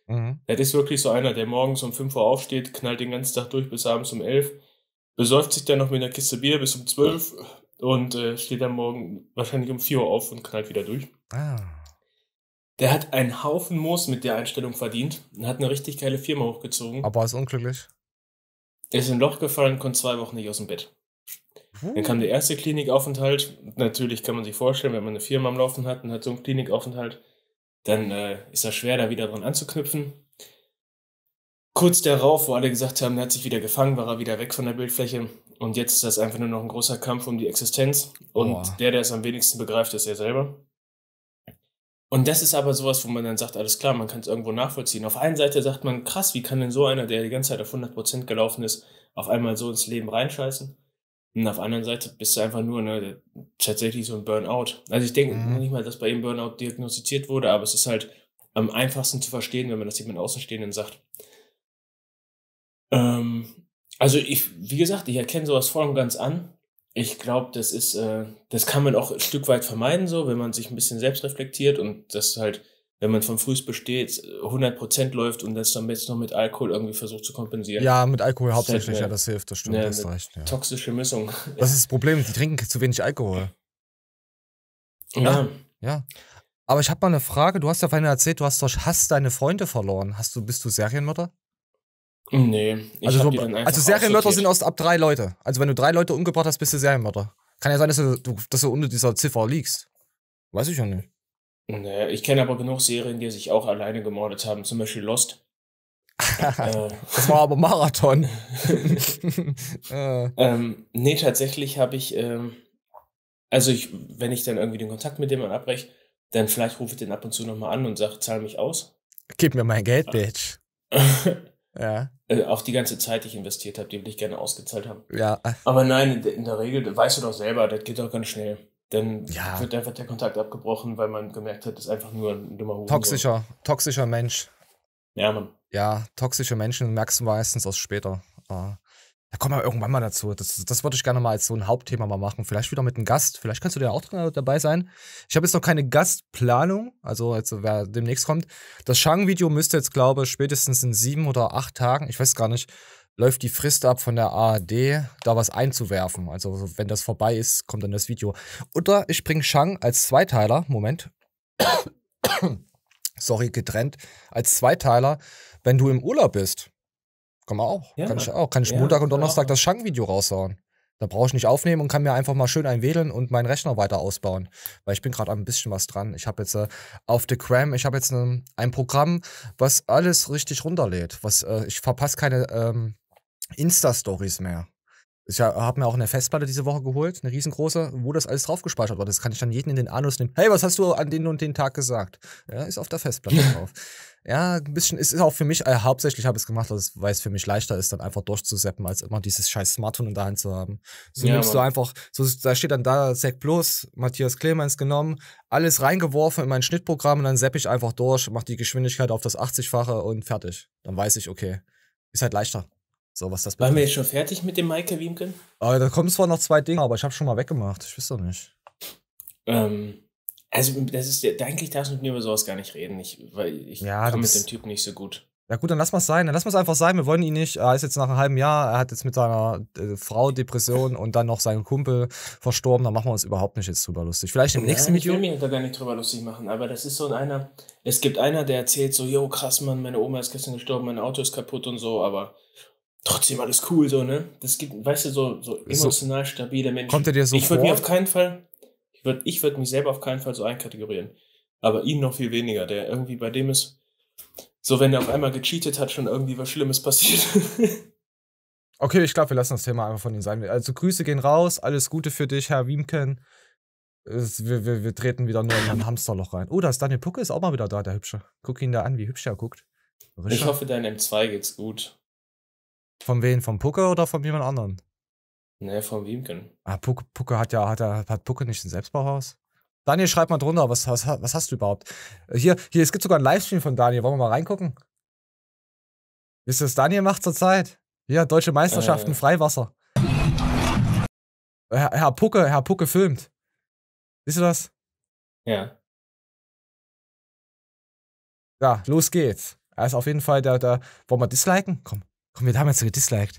Mhm. Das ist wirklich so einer, der morgens um fünf Uhr aufsteht, knallt den ganzen Tag durch bis abends um elf, besäuft sich dann noch mit einer Kiste Bier bis um zwölf und äh, steht dann morgen wahrscheinlich um vier Uhr auf und knallt wieder durch. Ah. Der hat einen Haufen Moos mit der Einstellung verdient und hat eine richtig geile Firma hochgezogen. Aber er ist unglücklich. Er ist in ein Loch gefallen, konnte zwei Wochen nicht aus dem Bett. Uh. Dann kam der erste Klinikaufenthalt. Natürlich kann man sich vorstellen, wenn man eine Firma am Laufen hat und hat so einen Klinikaufenthalt, dann äh, ist das schwer, da wieder dran anzuknüpfen. Kurz darauf, wo alle gesagt haben, er hat sich wieder gefangen, war er wieder weg von der Bildfläche. Und jetzt ist das einfach nur noch ein großer Kampf um die Existenz. Und Boah. der, der es am wenigsten begreift, ist er selber. Und das ist aber sowas, wo man dann sagt, alles klar, man kann es irgendwo nachvollziehen. Auf einer Seite sagt man, krass, wie kann denn so einer, der die ganze Zeit auf hundert Prozent gelaufen ist, auf einmal so ins Leben reinscheißen? Und auf der anderen Seite bist du einfach nur ne, tatsächlich so ein Burnout. Also ich denke Mhm. nicht mal, dass bei ihm Burnout diagnostiziert wurde, aber es ist halt am einfachsten zu verstehen, wenn man das jemand Außenstehenden sagt. Ähm, also ich, wie gesagt, ich erkenne sowas voll und ganz an. Ich glaube, das ist, äh, das kann man auch ein Stück weit vermeiden, so, wenn man sich ein bisschen selbst reflektiert und das halt, wenn man von frühst besteht, hundert Prozent läuft und das dann jetzt noch mit Alkohol irgendwie versucht zu kompensieren. Ja, mit Alkohol Das ist hauptsächlich, halt ja, eine- das hilft, das stimmt, eine- das ist eine recht. Ja. Toxische Mischung. Das ist das Problem, die trinken zu wenig Alkohol. Ja. Ja. Aber ich habe mal eine Frage, du hast ja vorhin erzählt, du hast durch Hass deine Freunde verloren. Hast du, bist du Serienmörder? Nee, ich Also, hab so, die dann einfach also Serienmörder aussortiert. sind aus ab drei Leute. Also wenn du drei Leute umgebracht hast, bist du Serienmörder. Kann ja sein, dass du, du, dass du unter dieser Ziffer liegst. Weiß ich ja nicht. Nee, ich kenne aber genug Serien, die sich auch alleine gemordet haben, zum Beispiel Lost. äh, Das war aber Marathon. äh, ähm, nee, tatsächlich habe ich, ähm, also ich, wenn ich dann irgendwie den Kontakt mit jemandem abbreche, dann vielleicht rufe ich den ab und zu nochmal an und sage, zahl mich aus. gib mir mein Geld, Bitch. Ja. äh, auch die ganze Zeit, die ich investiert habe, die will ich gerne ausgezahlt haben. Ja. Aber nein, in, der- in der Regel, weißt du doch selber, das geht doch ganz schnell. Dann Ja. wird einfach der Kontakt abgebrochen, weil man gemerkt hat, das ist einfach nur ein dummer Hurensohn. Toxischer, toxischer Mensch. Ja, Mann. Ja, toxische Menschen merkst du meistens aus später. Ah. Da kommen wir irgendwann mal dazu. Das, das würde ich gerne mal als so ein Hauptthema mal machen. Vielleicht wieder mit einem Gast. Vielleicht kannst du ja auch dran- dabei sein. Ich habe jetzt noch keine Gastplanung, also, also wer demnächst kommt. Das Shang-Video müsste jetzt, glaube ich, spätestens in sieben oder acht Tagen, ich weiß gar nicht, läuft die Frist ab von der A R D, da was einzuwerfen. Also wenn das vorbei ist, kommt dann das Video. Oder ich bringe Shang als Zweiteiler, Moment. Sorry, getrennt, als Zweiteiler, wenn du im Urlaub bist. Kann man auch. Ja, kann ich auch. Kann ich ja, Montag und kann Donnerstag auch. das Shang-Video raushauen. Da brauche ich nicht aufnehmen und kann mir einfach mal schön einwählen und meinen Rechner weiter ausbauen. Weil ich bin gerade ein bisschen was dran. Ich habe jetzt äh, auf The Cram, ich habe jetzt ne, ein Programm, was alles richtig runterlädt. Was, äh, ich verpasse keine ähm, Insta-Stories mehr. Ich habe mir auch eine Festplatte diese Woche geholt, eine riesengroße, wo das alles drauf gespeichert wird. Das kann ich dann jeden in den Anus nehmen. Hey, was hast du an den und den Tag gesagt? Ja, ist auf der Festplatte drauf. Ja, ein bisschen, es ist auch für mich, äh, hauptsächlich habe ich es gemacht, weil es für mich leichter ist, dann einfach durchzuseppen, als immer dieses scheiß Smartphone in der Hand zu haben. So Ja, nimmst du Mann. einfach, so, da steht dann da Zack Plus, Matthias Clemens genommen, alles reingeworfen in mein Schnittprogramm und dann sepp ich einfach durch, mach die Geschwindigkeit auf das achtzig-fache und fertig. Dann weiß ich, okay, ist halt leichter. So, was das Waren wir betrifft. jetzt schon fertig mit dem Maike Wiemken? Aber da kommen zwar noch zwei Dinge, aber ich habe schon mal weggemacht. Ich weiß doch nicht. Ähm, also, das ist, eigentlich darfst du mit mir über sowas gar nicht reden, ich, weil ich Ja, du komme mit bist- dem Typ nicht so gut. Ja gut, dann lass mal sein. Dann lass mal einfach sein. Wir wollen ihn nicht. Er ist jetzt nach einem halben Jahr. Er hat jetzt mit seiner äh, Frau Depression und dann noch seinen Kumpel verstorben. Da machen wir uns überhaupt nicht jetzt drüber lustig. Vielleicht im nächsten Nein, ich Video. will mich da gar nicht drüber lustig machen, aber das ist so ein einer, es gibt einer, der erzählt so, jo, krass, Mann, meine Oma ist gestern gestorben, mein Auto ist kaputt und so, aber trotzdem alles cool, so, ne? Das gibt, weißt du, so, so emotional stabile Menschen. Kommt er dir so ich würde vor? mich auf keinen Fall, ich würde ich würd mich selber auf keinen Fall so einkategorieren, aber ihn noch viel weniger, der irgendwie bei dem ist, so, wenn er auf einmal gecheatet hat, schon irgendwie was Schlimmes passiert. Okay, ich glaube, wir lassen das Thema einfach von ihm sein. Also Grüße gehen raus. Alles Gute für dich, Herr Wiemken. Es- Wir, wir, wir treten wieder nur in ein Hamsterloch rein. Oh, da ist Daniel Pucke, ist auch mal wieder da, der Hübsche. Guck ihn da an, wie hübsch der guckt. Ich Rischer. hoffe, deinem M zwei geht's gut. Von wem? Vom Pucke oder von jemand anderen? Ne, vom Wiemken. Ah, Pucke, Pucke hat ja, hat, er, hat Pucke nicht ein Selbstbauhaus? Daniel, schreib mal drunter, was, was, was hast du überhaupt? Äh, Hier, hier, es gibt sogar einen Livestream von Daniel. Wollen wir mal reingucken? Wisst ihr, was Daniel macht zurzeit? Ja, Deutsche Meisterschaften, Äh. Freiwasser. Herr, Herr Pucke, Herr Pucke filmt. Siehst du das? Ja. Ja, los geht's. Er ist auf jeden Fall der, der. Wollen wir disliken? Komm, komm, wir haben jetzt gedisliked.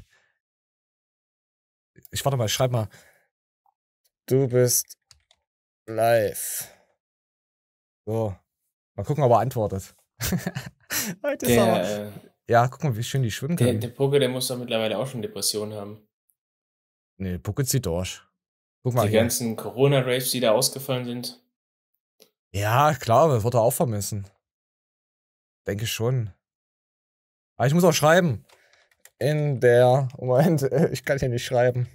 Ich warte mal, ich schreib mal. Du bist live. So. Mal gucken, ob er antwortet. Heute ist aber, Der, äh, ja, guck mal, wie schön die schwimmen der, können. der Pucke, der muss doch mittlerweile auch schon Depressionen haben. Nee, Pucke zieht durch. Guck mal Die hier. ganzen Corona-Raves, die da ausgefallen sind. Ja, klar, das wird er auch vermissen. Denke schon. Aber ich muss auch schreiben. In der. Moment, ich kann hier nicht schreiben.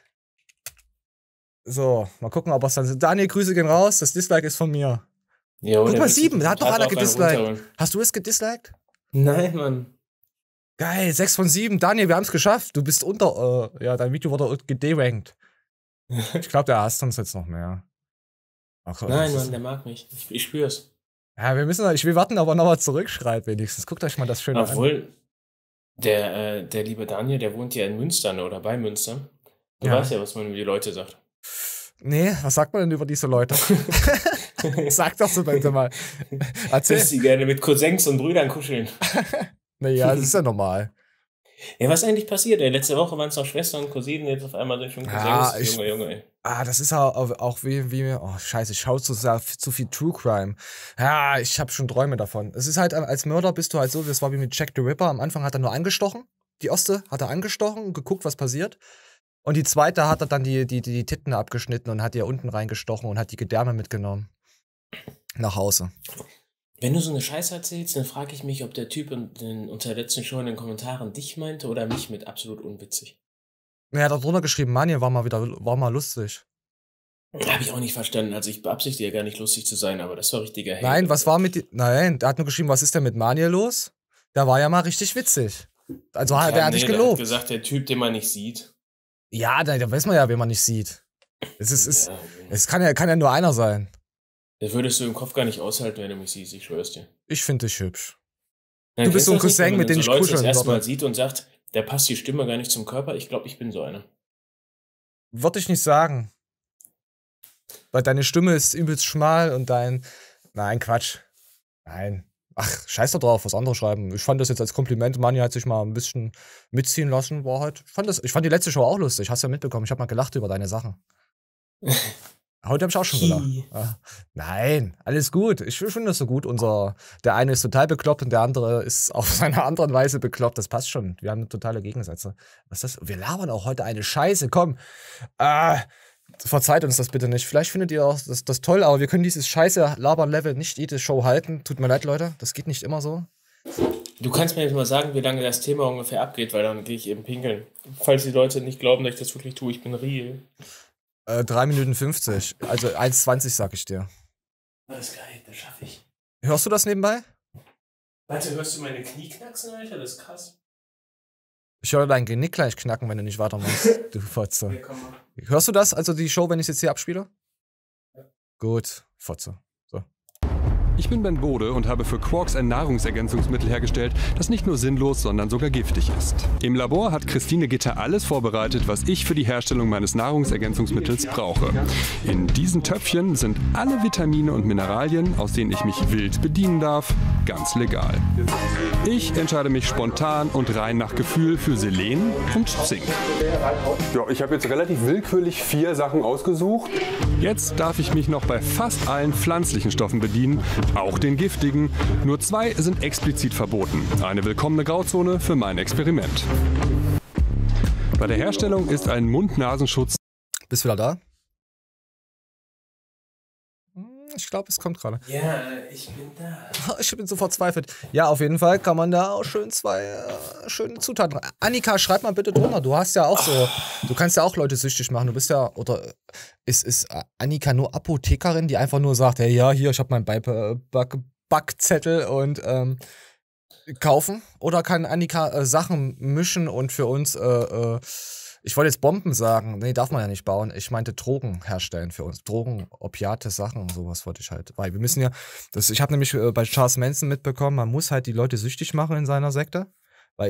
So, mal gucken, ob es dann. Daniel, Grüße gehen raus. Das Dislike ist von mir. Jo, Guck der mal, wird sich sieben. Da hat doch total einer auf einen gedisliked. runterholen. Hast du es gedisliked? Nein, Mann. Geil, sechs von sieben. Daniel, wir haben es geschafft. Du bist unter. Äh, ja, dein Video wurde gederankt. Ich glaube, der hasst uns jetzt noch mehr. Ach, Nein, das ist- Mann, der mag mich. Ich, ich spür's. Ja, wir müssen. Ich will warten, aber nochmal zurückschreibt wenigstens. Guckt euch mal das schöne an. Obwohl, der, äh, der liebe Daniel, der wohnt ja in Münster, ne, oder bei Münster. Du Ja. weißt ja, was man über die Leute sagt. Nee, was sagt man denn über diese Leute? Sag doch so bitte mal. Erzähl. Dass sie gerne mit Cousins und Brüdern kuscheln. Naja, das ist ja normal. Ja, was ist eigentlich passiert? Ey? Letzte Woche waren es noch Schwestern und Cousinen, jetzt auf einmal sind schon Cousins. Ja, ich- Junge, Junge, ey. Ah, das ist auch, auch, auch wie, wie mir. Oh, scheiße, ich schaue zu, sehr- zu viel True Crime. Ja, ich habe schon Träume davon. Es ist halt, als Mörder bist du halt so, das war wie mit Jack the Ripper. Am Anfang hat er nur angestochen. Die Oste hat er angestochen und geguckt, was passiert. Und die zweite hat er dann die, die, die, die Titten abgeschnitten und hat die unten reingestochen und hat die Gedärme mitgenommen. Nach Hause. Wenn du so eine Scheiße erzählst, dann frage ich mich, ob der Typ in, in, unter der letzten Show in den Kommentaren dich meinte oder mich mit absolut unwitzig. Er hat da drunter geschrieben, Mann, hier war mal wieder, war mal lustig. Habe ich auch nicht verstanden. Also ich beabsichtige ja gar nicht lustig zu sein, aber das war richtiger Hate. Nein, was war mit die, Nein, der hat nur geschrieben, was ist denn mit Manier los? Der war ja mal richtig witzig. Also Ja, der hat nee, dich Der hat gelobt. gesagt, der Typ, den man nicht sieht. Ja, da, da weiß man ja, wen man nicht sieht. Es ist, es, Ja, es kann ja, kann ja nur einer sein. das würdest du im Kopf gar nicht aushalten, wenn du mich siehst, ich schwör's dir. Ich finde dich hübsch. Nein, Du bist kennst so ein das nicht, Cousin, wenn man mit dem dann ich so Leute kuscheln das erste Mal würde. sieht und sagt, der passt die Stimme gar nicht zum Körper. Ich glaube, ich bin so einer. Würde ich nicht sagen. Weil deine Stimme ist übelst schmal und dein. Nein, Quatsch. Nein. Ach, scheiß da drauf, was andere schreiben. Ich fand das jetzt als Kompliment. Mani hat sich mal ein bisschen mitziehen lassen, war halt. Ich fand, das, ich fand die letzte Show auch lustig. Hast du ja mitbekommen. Ich habe mal gelacht über deine Sachen. Heute habe ich auch schon gelacht. Ah, Nein, alles gut. Ich finde das so gut. Unser, der eine ist total bekloppt und der andere ist auf seine andere Weise bekloppt. Das passt schon. Wir haben totale Gegensätze. Was ist das? Wir labern auch heute eine Scheiße. Komm. Ah, verzeiht uns das bitte nicht. Vielleicht findet ihr auch das, das toll, aber wir können dieses scheiße Labern-Level nicht jede Show halten. Tut mir leid, Leute. Das geht nicht immer so. Du kannst mir jetzt mal sagen, wie lange das Thema ungefähr abgeht, weil dann gehe ich eben pinkeln. Falls die Leute nicht glauben, dass ich das wirklich tue, ich bin real. Äh, drei Minuten fünfzig. Also eins zwanzig, sag ich dir. Alles geil, das schaffe ich. Hörst du das nebenbei? Warte, hörst du meine Knie knacksen, Alter? Das ist krass. Ich höre dein Genick gleich knacken, wenn du nicht weitermachst. Du Fotze. Okay, komm mal. Hörst du das, also die Show, wenn ich es jetzt hier abspiele? Gut, Fotze. So. Ich bin Ben Bode und habe für Quarks ein Nahrungsergänzungsmittel hergestellt, das nicht nur sinnlos, sondern sogar giftig ist. Im Labor hat Christine Gitter alles vorbereitet, was ich für die Herstellung meines Nahrungsergänzungsmittels brauche. In diesen Töpfchen sind alle Vitamine und Mineralien, aus denen ich mich wild bedienen darf, ganz legal. Ich entscheide mich spontan und rein nach Gefühl für Selen und Zink. Ja, ich habe jetzt relativ willkürlich vier Sachen ausgesucht. Jetzt darf ich mich noch bei fast allen pflanzlichen Stoffen bedienen, auch den giftigen. Nur zwei sind explizit verboten. Eine willkommene Grauzone für mein Experiment. Bei der Herstellung ist ein Mund-Nasenschutz. Bist du wieder da? Ich glaube, es kommt gerade. Ja, ich bin da. Ich bin so verzweifelt. Ja, auf jeden Fall kann man da auch schön zwei äh, schöne Zutaten. Annika, schreib mal bitte drunter. Du hast ja auch so, du kannst ja auch Leute süchtig machen. Du bist ja, oder ist, ist Annika nur Apothekerin, die einfach nur sagt, hey, ja, hier, ich habe meinen Back Backzettel und ähm, kaufen? Oder kann Annika äh, Sachen mischen und für uns, äh, äh, ich wollte jetzt Bomben sagen. Nee, darf man ja nicht bauen. Ich meinte Drogen herstellen für uns. Drogen, Opiate, Sachen, sowas wollte ich halt. Weil wir müssen ja, das, ich habe nämlich äh, bei Charles Manson mitbekommen, man muss halt die Leute süchtig machen in seiner Sekte. Weil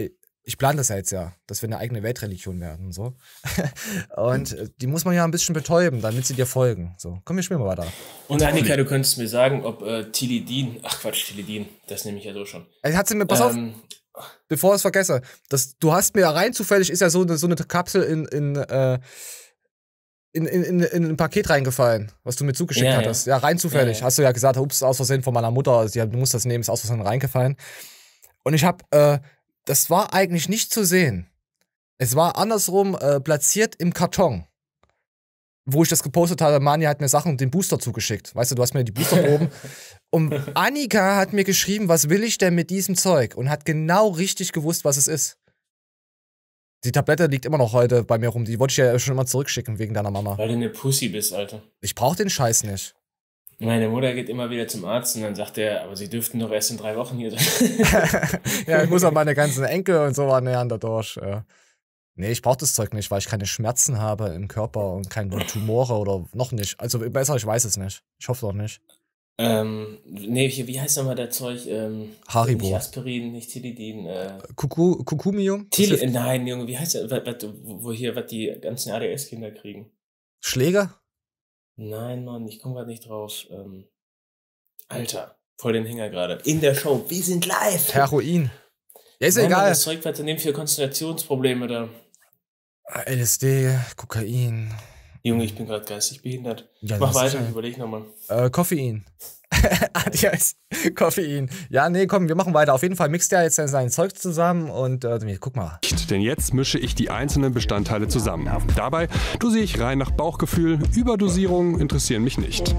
ich plane das ja jetzt ja, dass wir eine eigene Weltreligion werden und so. Und äh, die muss man ja ein bisschen betäuben, damit sie dir folgen. So, komm, wir spielen mal weiter. Und Annika, du könntest mir sagen, ob äh, Tilidin, ach Quatsch, Tilidin, das nehme ich ja so schon. Also hat sie mir, pass ähm, auf, bevor ich es vergesse, das, du hast mir ja rein zufällig, ist ja so eine, so eine Kapsel in, in, äh, in, in, in, in ein Paket reingefallen, was du mir zugeschickt ja, hattest. Ja, ja rein zufällig. Ja, ja. Hast du ja gesagt, ups, aus Versehen von meiner Mutter, du musst das nehmen, ist aus Versehen reingefallen. Und ich hab, äh, das war eigentlich nicht zu sehen. Es war andersrum äh, platziert im Karton. Wo ich das gepostet habe, Mani hat mir Sachen und den Booster zugeschickt. Weißt du, du hast mir die Boosterproben. Und Annika hat mir geschrieben, was will ich denn mit diesem Zeug? Und hat genau richtig gewusst, was es ist. Die Tablette liegt immer noch heute bei mir rum. Die wollte ich ja schon immer zurückschicken wegen deiner Mama. Weil du eine Pussy bist, Alter. Ich brauch den Scheiß nicht. Meine Mutter geht immer wieder zum Arzt und dann sagt er, aber sie dürften doch erst in drei Wochen hier sein. Ja, ich muss auch meine ganzen Enkel und so ernähren dadurch. Ja. Nee, ich brauch das Zeug nicht, weil ich keine Schmerzen habe im Körper und keine Tumore oder noch nicht. Also besser, ich weiß es nicht. Ich hoffe doch nicht. Ähm, nee, wie heißt nochmal der Zeug? Ähm, Haribo. Nicht Aspirin, nicht Tilidin. Äh, Kuku, Kukumium? Til Nein, Junge, wie heißt das? Wo hier, was die ganzen A D S-Kinder kriegen? Schläger? Nein, Mann, ich komme gerade nicht drauf. Ähm, Alter, voll den Hänger gerade. In der Show, wir sind live. Heroin. Ja, ist Nein, egal. Mann, das Zeug, was nehmen für Konzentrationsprobleme da. L S D, Kokain. Junge, ich bin gerade geistig behindert. Ja, Mach weiter, ja. ich überleg nochmal. Äh, Koffein. Adios. Koffein. Ja, nee, komm, wir machen weiter. Auf jeden Fall mixt er jetzt sein Zeug zusammen und äh, guck mal. Denn jetzt mische ich die einzelnen Bestandteile zusammen. Dabei dosiere ich rein nach Bauchgefühl. Überdosierungen interessieren mich nicht.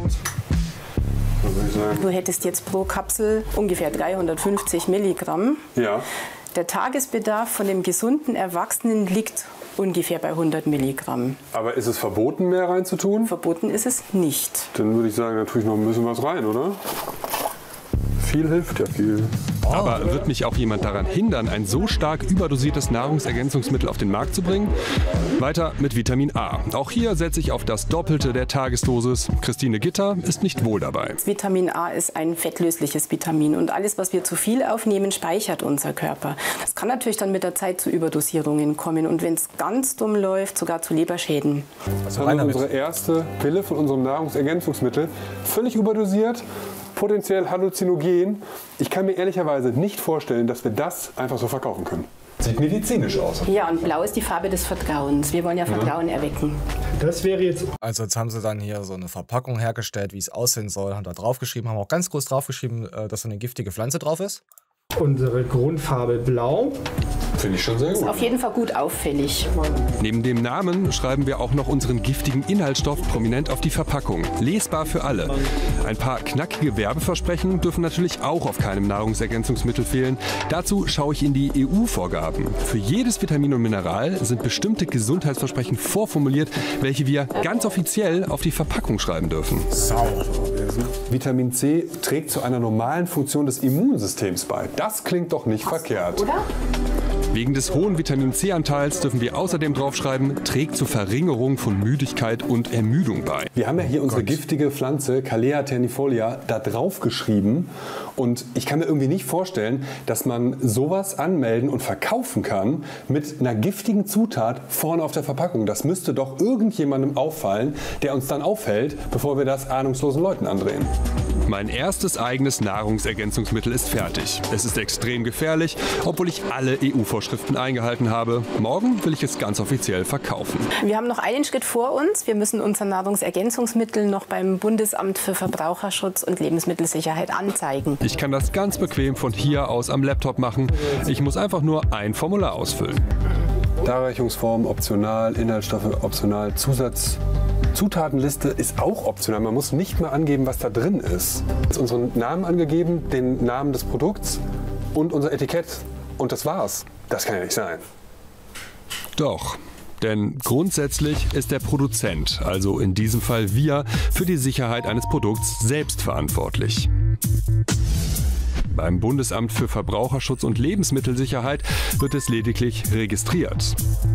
Du hättest jetzt pro Kapsel ungefähr dreihundertfünfzig Milligramm. Ja. Der Tagesbedarf von dem gesunden Erwachsenen liegt ungefähr bei hundert Milligramm. Aber ist es verboten, mehr reinzutun? Verboten ist es nicht. Dann würde ich sagen, da tue ich noch ein bisschen was rein, oder? Viel hilft ja viel. Aber wird mich auch jemand daran hindern, ein so stark überdosiertes Nahrungsergänzungsmittel auf den Markt zu bringen? Weiter mit Vitamin A. Auch hier setze ich auf das Doppelte der Tagesdosis. Christine Gitter ist nicht wohl dabei. Vitamin A ist ein fettlösliches Vitamin und alles, was wir zu viel aufnehmen, speichert unser Körper. Das kann natürlich dann mit der Zeit zu Überdosierungen kommen und wenn es ganz dumm läuft, sogar zu Leberschäden. Das ist unsere erste Pille von unserem Nahrungsergänzungsmittel. Völlig überdosiert. Potenziell halluzinogen. Ich kann mir ehrlicherweise nicht vorstellen, dass wir das einfach so verkaufen können. Sieht medizinisch aus. Ja, und blau ist die Farbe des Vertrauens. Wir wollen ja Vertrauen ja. erwecken. Das wäre jetzt... Also jetzt haben sie dann hier so eine Verpackung hergestellt, wie es aussehen soll, haben da draufgeschrieben, haben auch ganz groß draufgeschrieben, dass so eine giftige Pflanze drauf ist. Unsere Grundfarbe blau. Finde ich schon sehr gut. Ist auf jeden Fall gut auffällig. Neben dem Namen schreiben wir auch noch unseren giftigen Inhaltsstoff prominent auf die Verpackung. Lesbar für alle. Ein paar knackige Werbeversprechen dürfen natürlich auch auf keinem Nahrungsergänzungsmittel fehlen. Dazu schaue ich in die E U-Vorgaben. Für jedes Vitamin und Mineral sind bestimmte Gesundheitsversprechen vorformuliert, welche wir ganz offiziell auf die Verpackung schreiben dürfen. Sauer. Vitamin C trägt zu einer normalen Funktion des Immunsystems bei. Das klingt doch nicht verkehrt. Oder? Wegen des hohen Vitamin C-Anteils dürfen wir außerdem draufschreiben, trägt zur Verringerung von Müdigkeit und Ermüdung bei. Wir haben ja hier unsere giftige Pflanze Calea ternifolia da drauf geschrieben und ich kann mir irgendwie nicht vorstellen, dass man sowas anmelden und verkaufen kann mit einer giftigen Zutat vorne auf der Verpackung. Das müsste doch irgendjemandem auffallen, der uns dann aufhält, bevor wir das ahnungslosen Leuten andrehen. Mein erstes eigenes Nahrungsergänzungsmittel ist fertig. Es ist extrem gefährlich, obwohl ich alle E U-Vorschriften eingehalten habe. Morgen will ich es ganz offiziell verkaufen. Wir haben noch einen Schritt vor uns. Wir müssen unser Nahrungsergänzungsmittel noch beim Bundesamt für Verbraucherschutz und Lebensmittelsicherheit anzeigen. Ich kann das ganz bequem von hier aus am Laptop machen. Ich muss einfach nur ein Formular ausfüllen. Darreichungsform optional, Inhaltsstoffe optional, Zusatz. Zutatenliste ist auch optional. Man muss nicht mal angeben, was da drin ist. Jetzt unseren Namen angegeben, den Namen des Produkts und unser Etikett. Und das war's. Das kann ja nicht sein. Doch. Denn grundsätzlich ist der Produzent, also in diesem Fall wir, für die Sicherheit eines Produkts selbst verantwortlich. Beim Bundesamt für Verbraucherschutz und Lebensmittelsicherheit wird es lediglich registriert.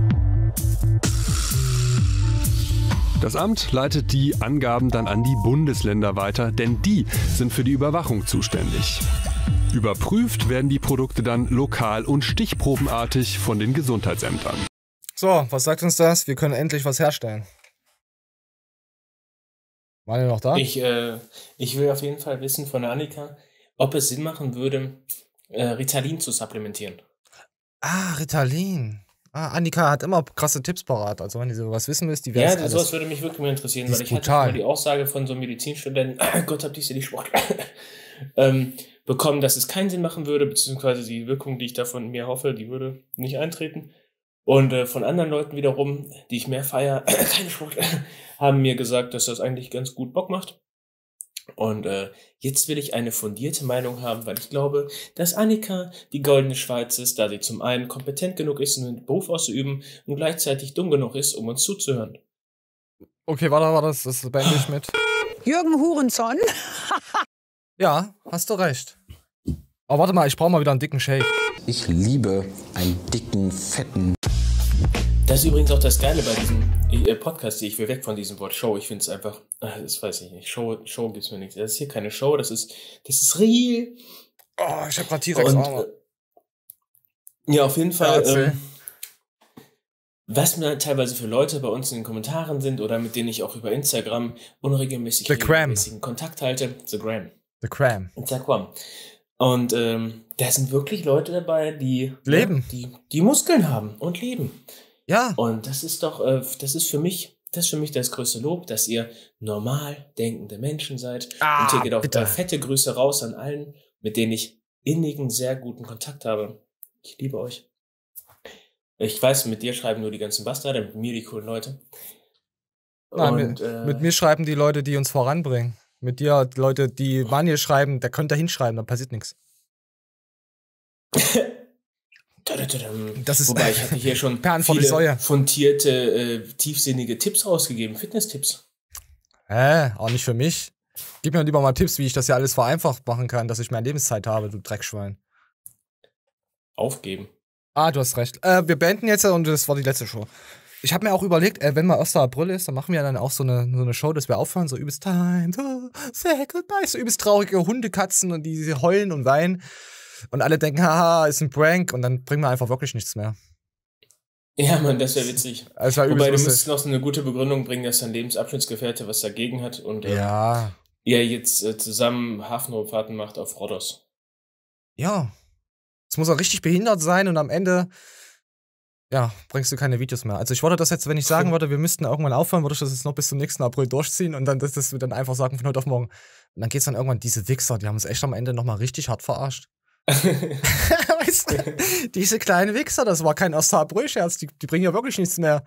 Das Amt leitet die Angaben dann an die Bundesländer weiter, denn die sind für die Überwachung zuständig. Überprüft werden die Produkte dann lokal und stichprobenartig von den Gesundheitsämtern. So, was sagt uns das? Wir können endlich was herstellen. Waren wir noch da? Ich, äh, ich will auf jeden Fall wissen von der Annika, ob es Sinn machen würde, äh, Ritalin zu supplementieren. Ah, Ritalin. Ah, Annika hat immer krasse Tipps parat. Also wenn du sowas wissen willst, die Ja, alles. sowas würde mich wirklich mal interessieren, Die weil ist ich hatte brutal. mal die Aussage von so einem Medizinstudenten, Gott hab dich sie nicht Sport, ähm, bekommen, dass es keinen Sinn machen würde, beziehungsweise die Wirkung, die ich da von mir hoffe, die würde nicht eintreten. Und äh, von anderen Leuten wiederum, die ich mehr feiere, keine Sport, haben mir gesagt, dass das eigentlich ganz gut Bock macht. Und äh, jetzt will ich eine fundierte Meinung haben, weil ich glaube, dass Annika die goldene Schweiz ist, da sie zum einen kompetent genug ist, einen Beruf auszuüben und gleichzeitig dumm genug ist, um uns zuzuhören. Okay, warte, warte, das, das beende ich mit. Jürgen Hurenson. Ja, hast du recht. Aber warte mal, ich brauche mal wieder einen dicken Shake. Ich liebe einen dicken, fetten. Das ist übrigens auch das Geile bei diesem äh, Podcast hier. Ich will weg von diesem Wort Show. Ich finde es einfach, äh, das weiß ich nicht. Show, Show gibt's mir nichts. Das ist hier keine Show, das ist, das ist real. Oh, ich hab grad T-Rex-Arme. Äh, ja, auf jeden Fall. Ja, ähm, was mir teilweise für Leute bei uns in den Kommentaren sind oder mit denen ich auch über Instagram unregelmäßig regelmäßigen Kontakt halte. The Gram. The Cram. The Cram. Und ähm, da sind wirklich Leute dabei, die leben, ja, die, die Muskeln haben und leben. Ja. Und das ist doch, äh, das ist für mich, das ist für mich das größte Lob, dass ihr normal denkende Menschen seid. Ah, und hier geht auch bitte. äh, fette Grüße raus an allen, mit denen ich innigen, sehr guten Kontakt habe. Ich liebe euch. Ich weiß, mit dir schreiben nur die ganzen Bastarde, mit mir die coolen Leute. Nein, und, mit, äh, mit mir schreiben die Leute, die uns voranbringen. Mit dir, die Leute, die Manuel schreiben, der könnte da hinschreiben, da passiert nichts. Das ist Wobei, ich hatte hier schon Perlen vor die viele Säue. fundierte, äh, tiefsinnige Tipps rausgegeben, Fitness-Tipps. Hä? Auch nicht für mich. Gib mir lieber mal Tipps, wie ich das ja alles vereinfacht machen kann, dass ich mehr Lebenszeit habe, du Dreckschwein. Aufgeben. Ah, du hast recht. Äh, wir beenden jetzt und das war die letzte Show. Ich habe mir auch überlegt, äh, wenn mal erster April ist, dann machen wir dann auch so eine, so eine Show, dass wir aufhören, so übelst Time to say goodbye, so übelst traurige Hunde, Katzen und die heulen und weinen. Und alle denken, haha, ist ein Prank und dann bringen wir einfach wirklich nichts mehr. Ja, Mann, das wäre witzig. Das wär Wobei, du lustig. müsstest noch so eine gute Begründung bringen, dass dein Lebensabschnittsgefährte was dagegen hat und äh, Ja. ihr jetzt äh, zusammen Hafenrundfahrten macht auf Rhodos. Ja. Es muss auch richtig behindert sein und am Ende, ja, bringst du keine Videos mehr. Also ich wollte das jetzt, wenn ich sagen würde, wir müssten irgendwann aufhören, würde ich das jetzt noch bis zum nächsten April durchziehen und dann, dass, dass wir dann einfach sagen von heute auf morgen. Und dann geht's dann irgendwann, diese Wichser, die haben uns echt am Ende nochmal richtig hart verarscht. Weißt du, diese kleinen Wichser, das war kein erster April-Scherz, die, die bringen ja wirklich nichts mehr.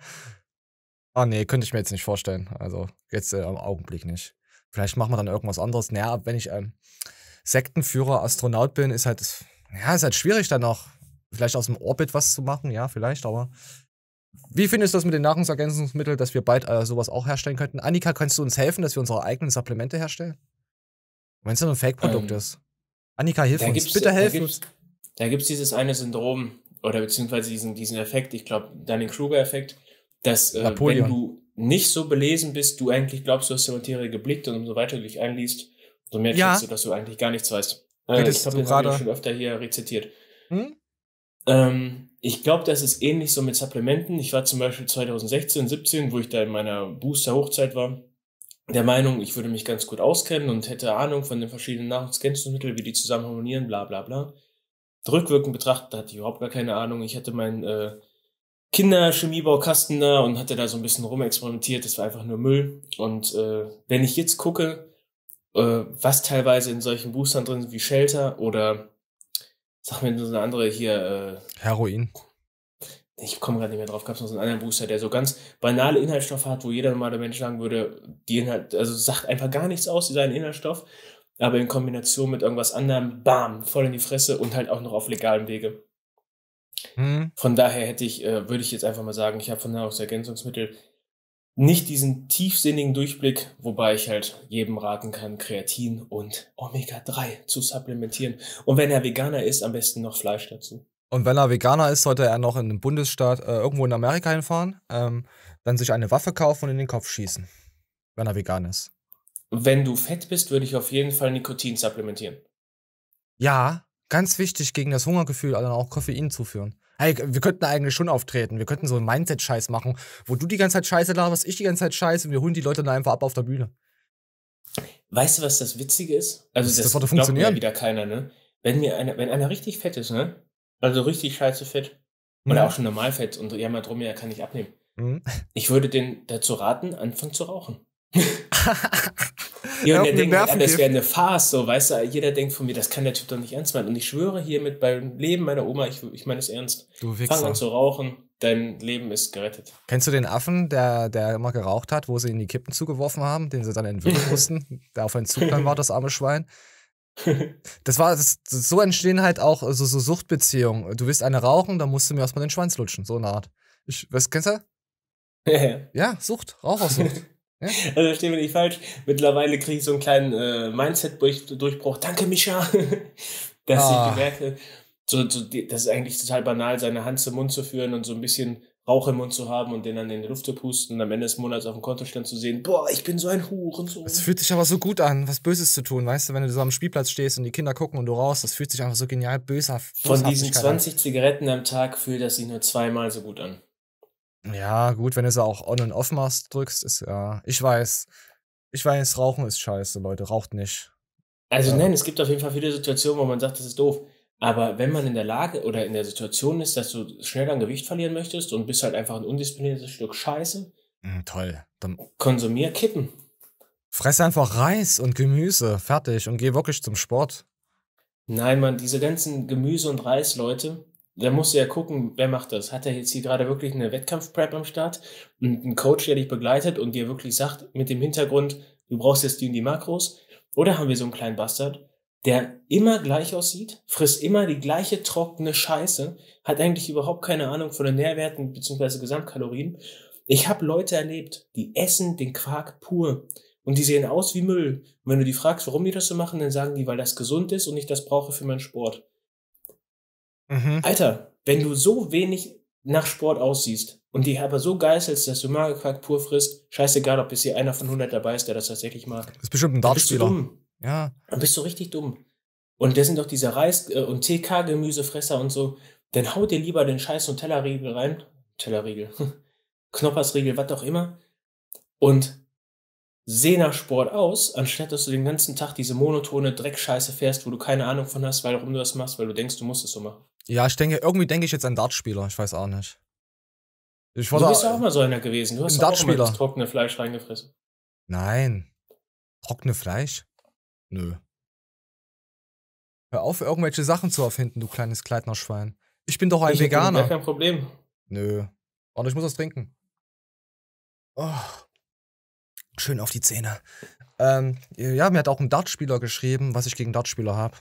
Ah nee, könnte ich mir jetzt nicht vorstellen. Also jetzt äh, im Augenblick nicht. Vielleicht machen wir dann irgendwas anderes. Naja, wenn ich ähm, Sektenführer, Astronaut bin, ist halt, ja, ist halt schwierig dann noch vielleicht aus dem Orbit was zu machen, ja, vielleicht, aber wie findest du das mit den Nahrungsergänzungsmitteln, dass wir bald äh, sowas auch herstellen könnten? Annika, kannst du uns helfen, dass wir unsere eigenen Supplemente herstellen? Wenn es nur ein Fake-Produkt Ähm, ist. Annika, hilf Da uns. gibt's, Bitte helf da uns. gibt's, da gibt's dieses eine Syndrom oder beziehungsweise diesen, diesen Effekt, ich glaube, Dunning-Kruger-Effekt, dass äh, Napoleon. wenn du nicht so belesen bist, du eigentlich glaubst, du hast die Materie geblickt und umso weiter du dich einliest, umso mehr Ja. checkst du, dass du eigentlich gar nichts weißt. Äh, Hättest ich glaube, du den habe ich gerade- schon öfter hier rezitiert. Hm? Ähm, ich glaube, das ist ähnlich so mit Supplementen. Ich war zum Beispiel zwanzig sechzehn, siebzehn, wo ich da in meiner Booster-Hochzeit war, der Meinung, ich würde mich ganz gut auskennen und hätte Ahnung von den verschiedenen Nahrungsergänzungsmitteln, wie die zusammen harmonieren, bla bla bla. Rückwirkend betrachtet hatte ich überhaupt gar keine Ahnung. Ich hatte meinen äh, Kinderchemiebaukasten da und hatte da so ein bisschen rumexperimentiert. Das war einfach nur Müll. Und äh, wenn ich jetzt gucke, äh, was teilweise in solchen Boostern drin ist, wie Shelter oder sag mir so eine andere hier, äh, Heroin. ich komme gerade nicht mehr drauf, gab es noch so einen anderen Booster, der so ganz banale Inhaltsstoffe hat, wo jeder normale Mensch sagen würde, die Inhalt, also sagt einfach gar nichts aus, dieser Inhaltsstoff, aber in Kombination mit irgendwas anderem, bam, voll in die Fresse und halt auch noch auf legalem Wege. Hm. Von daher hätte ich, äh, würde ich jetzt einfach mal sagen, ich habe von Nahrungsergänzungsmitteln nicht diesen tiefsinnigen Durchblick, wobei ich halt jedem raten kann, Kreatin und Omega drei zu supplementieren. Und wenn er Veganer ist, am besten noch Fleisch dazu. Und wenn er Veganer ist, sollte er noch in einem Bundesstaat äh, irgendwo in Amerika hinfahren, ähm, dann sich eine Waffe kaufen und in den Kopf schießen. Wenn er vegan ist. Wenn du fett bist, würde ich auf jeden Fall Nikotin supplementieren. Ja, Ganz wichtig, gegen das Hungergefühl dann auch Koffein zuführen. Hey, wir könnten eigentlich schon auftreten. Wir könnten so einen Mindset-Scheiß machen, wo du die ganze Zeit Scheiße laberst, ich die ganze Zeit Scheiße und wir holen die Leute dann einfach ab auf der Bühne. Weißt du, was das Witzige ist? Also, das, das, das würde glaubt mir funktionieren. ja wieder keiner, ne? Wenn mir einer, wenn einer richtig fett ist, ne? Also richtig scheiße fett. Mhm. Oder auch schon normal fett und ja, mal drum, er kann nicht abnehmen. Mhm. Ich würde den dazu raten, anfangen zu rauchen. Ja, ja, und um der den denkt, halt, Nerven das gibt. wäre eine Farce, so, weißt du, jeder denkt von mir, das kann der Typ doch nicht ernst meinen. Und ich schwöre hiermit beim Leben meiner Oma, ich, ich meine es ernst. Du Fang Wichser. an zu rauchen, dein Leben ist gerettet. Kennst du den Affen, der, der immer geraucht hat, wo sie in die Kippen zugeworfen haben, den sie dann entwickeln mussten, der auf einen Zug dann war, das arme Schwein? Das war, das, so entstehen halt auch so, so Suchtbeziehungen. Du willst eine rauchen, dann musst du mir erstmal den Schwanz lutschen, so eine Art. Ich, was, kennst du? Ja, Sucht, Rauchersucht. Ja. Also versteh mich nicht falsch, mittlerweile kriege ich so einen kleinen äh, Mindset-Durchbruch. Danke, Mischa. Dass Ah. ich merke, so, so, die- das ist eigentlich total banal, seine Hand zum Mund zu führen und so ein bisschen Rauch im Mund zu haben und den dann in die Luft zu pusten und am Ende des Monats auf dem Kontostand zu sehen, boah, ich bin so ein Hurensohn. Es fühlt sich aber so gut an, was Böses zu tun, weißt du, wenn du so am Spielplatz stehst und die Kinder gucken und du raus, das fühlt sich einfach so genial böshaft Von diesen Boshaftigkeit an. zwanzig Zigaretten am Tag fühlt das sich nur zweimal so gut an. Ja, gut, wenn du sie auch on und off machst, drückst, ist ja. Ich weiß. Ich weiß, Rauchen ist scheiße, Leute. Raucht nicht. Also Ja. nein, es gibt auf jeden Fall viele Situationen, wo man sagt, das ist doof. Aber wenn man in der Lage oder in der Situation ist, dass du schnell an Gewicht verlieren möchtest und bist halt einfach ein undiszipliniertes Stück Scheiße, Mm, toll. Dann konsumier Kippen. fress einfach Reis und Gemüse. Fertig. Und geh wirklich zum Sport. Nein, Mann, diese ganzen Gemüse- und Reisleute, da musst du ja gucken, wer macht das. Hat er jetzt hier gerade wirklich eine Wettkampf-Prep am Start und einen Coach, der dich begleitet und dir wirklich sagt, mit dem Hintergrund, du brauchst jetzt die und die Makros? Oder haben wir so einen kleinen Bastard, der immer gleich aussieht, frisst immer die gleiche trockene Scheiße, hat eigentlich überhaupt keine Ahnung von den Nährwerten bzw. Gesamtkalorien. Ich habe Leute erlebt, die essen den Quark pur und die sehen aus wie Müll. Und wenn du die fragst, warum die das so machen, dann sagen die, weil das gesund ist und ich das brauche für meinen Sport. Mhm. Alter, wenn du so wenig nach Sport aussiehst und dich aber so geißelst, dass du Magerquark pur frisst, scheißegal, ob jetzt hier einer von hundert dabei ist, der das tatsächlich mag. Das ist bestimmt ein Dann bist du Dartspieler. dumm. Ja. Dann bist du richtig dumm. Und das sind doch diese Reis- äh, und T K-Gemüsefresser und so. Dann hau dir lieber den scheiß Nutella-Riegel rein. Nutella-Riegel. Knoppersriegel, was auch immer. Und seh nach Sport aus, anstatt dass du den ganzen Tag diese monotone Dreckscheiße fährst, wo du keine Ahnung von hast, weil warum du das machst, weil du denkst, du musst es so machen. Ja, ich denke, irgendwie denke ich jetzt an Dartspieler. Ich weiß auch nicht. Ich Du wurde bist ja auch mal so einer gewesen. Du hast ein doch auch immer Dartspieler. das trockene Fleisch reingefressen. Nein. Trockene Fleisch? Nö. Hör auf, irgendwelche Sachen zu erfinden, du kleines Kleidnerschwein. Ich bin doch ein Ich hätte gar Veganer. kein Problem. Nö. Warte, ich muss das trinken. Oh. Schön auf die Zähne. Ähm, ja, mir hat auch ein Dartspieler geschrieben, was ich gegen Dartspieler habe.